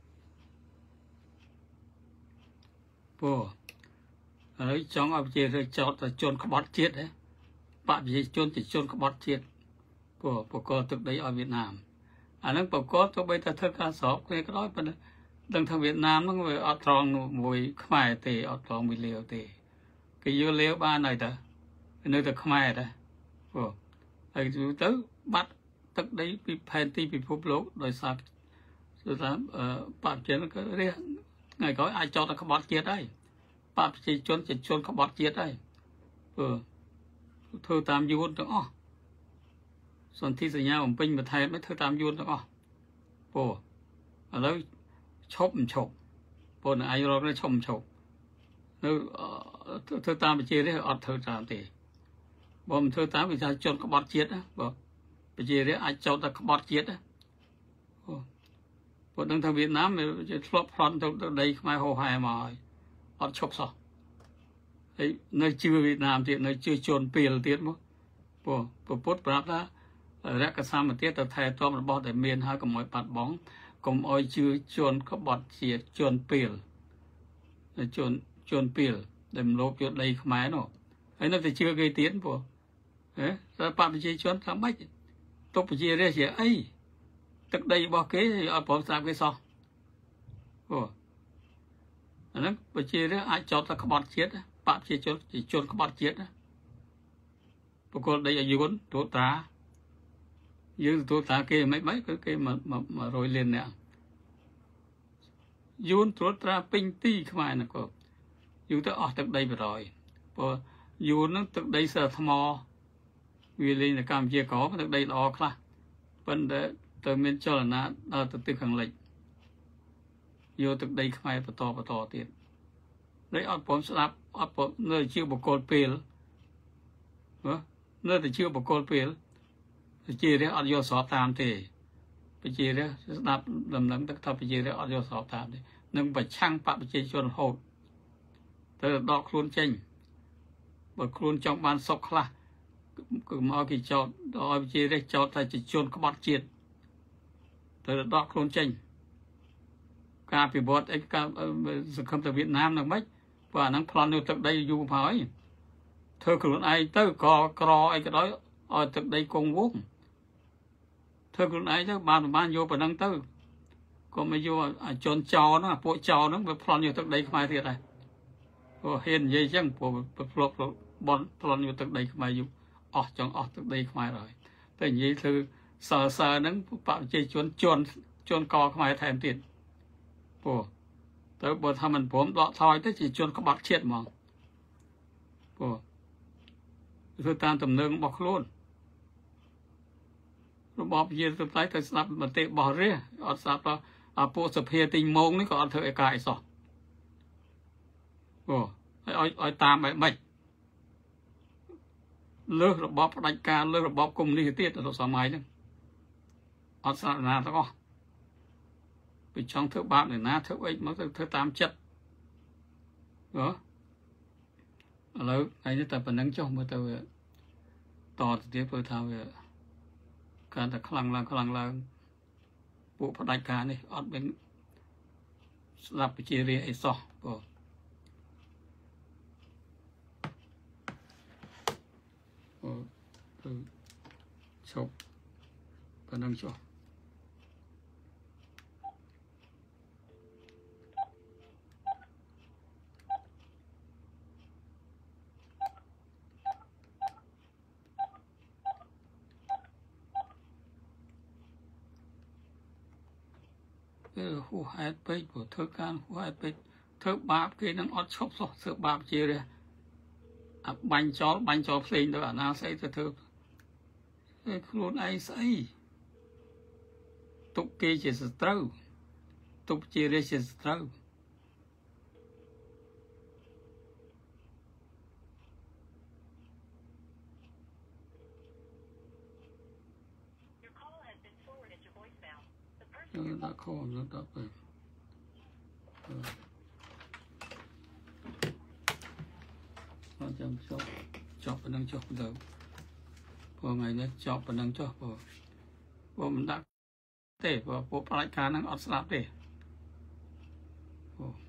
ឥឡូវចង់ឲ្យប្រជារាស្ត្រចោតតែជនក្បត់ជាតិហ៎បកប្រជាជនជាជនក្បត់ជាតិបកកទឹកដីឲ្យវៀតណាមអាហ្នឹងបកកទោះបីតែធ្វើការសោកគ្នាក៏ដោយប៉ុន្តែដឹងថាវៀតណាមហ្នឹងវាអត់ត្រង់មួយខ្មែរទេអត់ត្រង់មួយលាវទេគេយកលាវបានហើយតានៅតែខ្មែរដែរហើយទៅបាត់ទឹកដីពីផែនទីពិភពលោកដោយសារបកប្រជាជនក៏រះថ្ងៃក្រោយអាចចោទតែក្បត់ជាតិហើយបកប្រជាជនជាជនក្បត់ជាតិហើយធ្វើតាមយួនទាំងអស់សន្ធិសញ្ញាបំពេញបន្ថែមធ្វើតាមយួនទាំងអស់ឥឡូវឈប់មិនឈប់នៅឯរកនេះឈប់មិនឈប់នៅធ្វើតាមប្រជារាស្ត្រអត់ធ្វើតាមទេបើមិនធ្វើតាមវាថាជនក្បត់ជាតិណាប្រជារាស្ត្រអាចចោទតែក្បត់ជាតិណាព្រោះដឹងថាវៀតណាមវាធ្លាប់ប្លន់ទៅដីខ្មែរហោហែមកហើយអត់ឈប់សោះហើយនៅជឿវៀតណាមទៀតនៅជឿជនពីលទៀតមកពុទ្ធប្រាប់ថារកសម្បត្តិទៅថែទាំរបស់ដែលមានហើយកុំឲ្យបាត់បង់កុំឲ្យជឿជនក្បត់ជាតិជនពីលជនពីលដែលមលោកយកដីខ្មែរនោះហើយនៅតែជឿគេទៀតតែបកប្រជាជនថាម៉េចទុកប្រជារាស្ត្រជាអីទឹកដីរបស់គេអត់ព្រមស្ដាប់គេសោះអាហ្នឹងប្រជារាស្ត្រអាចចោទថាក្បត់ជាតិបបព្វជិជនជាជនក្បត់ជាតិណាបកគលដីឲ្យយួនទូតាយើងទទួលតាគេមិនគឺគេ100លានអ្នកយួនត្រួតត្រាពេញទីខ្មែរណាក៏យូរទៅអស់ទឹកដី100ព្រោះយួននឹងទឹកដីសើថ្មវាលេងនៅកម្ពុជាក៏ទឹកដីល្អខ្លះប៉ុន្តែទៅមានចលនាដល់ទៅទិសខាងលិចយកទឹកដីខ្មែរបន្តទៀតដោយអត់ព្រមស្ដាប់អត់ព្រមនៅជាបកគលពេលនៅតែជាបកគលពេលប្រជារាស្ត្រអត់យកស្របតាមទេប្រជារាស្ត្រស្ដាប់ដំណឹងទឹកថាប្រជារាស្ត្រអត់យកស្របតាមទេនឹងប្រឆាំងបព្វជិជនរហូតទៅដកខ្លួនចេញបើខ្លួនចង់បានសុខខ្លះគឺមកគេចោទឲ្យប្រជារាស្ត្រចោទថាជាជនក្បត់ជាតិទៅដកខ្លួនចេញការពិវត្តអីការសង្ឃឹមទៅវៀតណាមនឹងម៉េចព្រោះអាហ្នឹងប្លន់នៅទឹកដីយូរហើយធ្វើខ្លួនឯងទៅក៏ក្រអីក៏ដោយឲ្យទឹកដីគង់វង្សធ្វើខ្លួនឯងទៅបានយកប៉ុណ្ណឹងទៅក៏មិនយកអាជនចោហ្នឹងអាពួកចោហ្នឹងវាប្លន់យកទឹកដីខ្មែរទៀតដែរព្រោះហ៊ាននិយាយអញ្ចឹងព្រោះប្លន់ប្លន់យកទឹកដីខ្មែរយូរអស់ចង់អស់ទឹកដីខ្មែរហើយតែនិយាយធ្វើសើហ្នឹងបព្វជិជនជន់កខ្មែរថែមទៀតព្រោះទៅបើថាមិនព្រមដកថយទៅជាជនក្បត់ជាតិហ្មងព្រោះធ្វើតាមទំនឹងរបស់ខ្លួនរបបជាទៅតែស្ដាប់មតិរបស់រាជអត់ស្ដាប់ដល់ពួកសភាទីម៉ោងនេះក៏អត់ធ្វើឯកាអីសោះព្រោះឲ្យតាមបែបម៉េចលើសរបបផ្ដាច់ការលើសរបបកុម្មុយនីសទៀតទៅសម័យហ្នឹងអត់ស្ដាប់ណាទាំងអស់ពីចង់ធ្វើបាបអ្នកណាធ្វើអីមកទៅធ្វើតាមចិត្តឥឡូវឯនេះតែប៉ុណ្្នឹងចុះមើលទៅតទៅទៀតព្រោះថាវាកាន់តែខ្លាំងឡើងពួកផ្ដាច់ការនេះអត់មានស្ដាប់ប្រជារាស្ត្រអីសោះព្រោះឈប់ប៉ុណ្្នឹងចុះហួសហេតុពេកព្រោះធ្វើការហួសហេតុពេកធ្វើបាបគេនឹងអត់ឈប់សោះធ្វើបាបជារាអាបាញ់ចោលផ្សេងទៅអាណាស្អីទៅធ្វើខ្លួនឯងស្អីទុកគេជាសត្រូវទុកជារាជាសត្រូវដាក់ខំទៅទៅអត់ចាំចប់ប៉ុណ្ណឹងចុះទៅព្រោះថ្ងៃនេះចប់ប៉ុណ្ណឹងចុះព្រោះមិនដាក់ទេព្រោះពួកផ្ដាច់ការហ្នឹងអត់ស្ដាប់ទេព្រោះ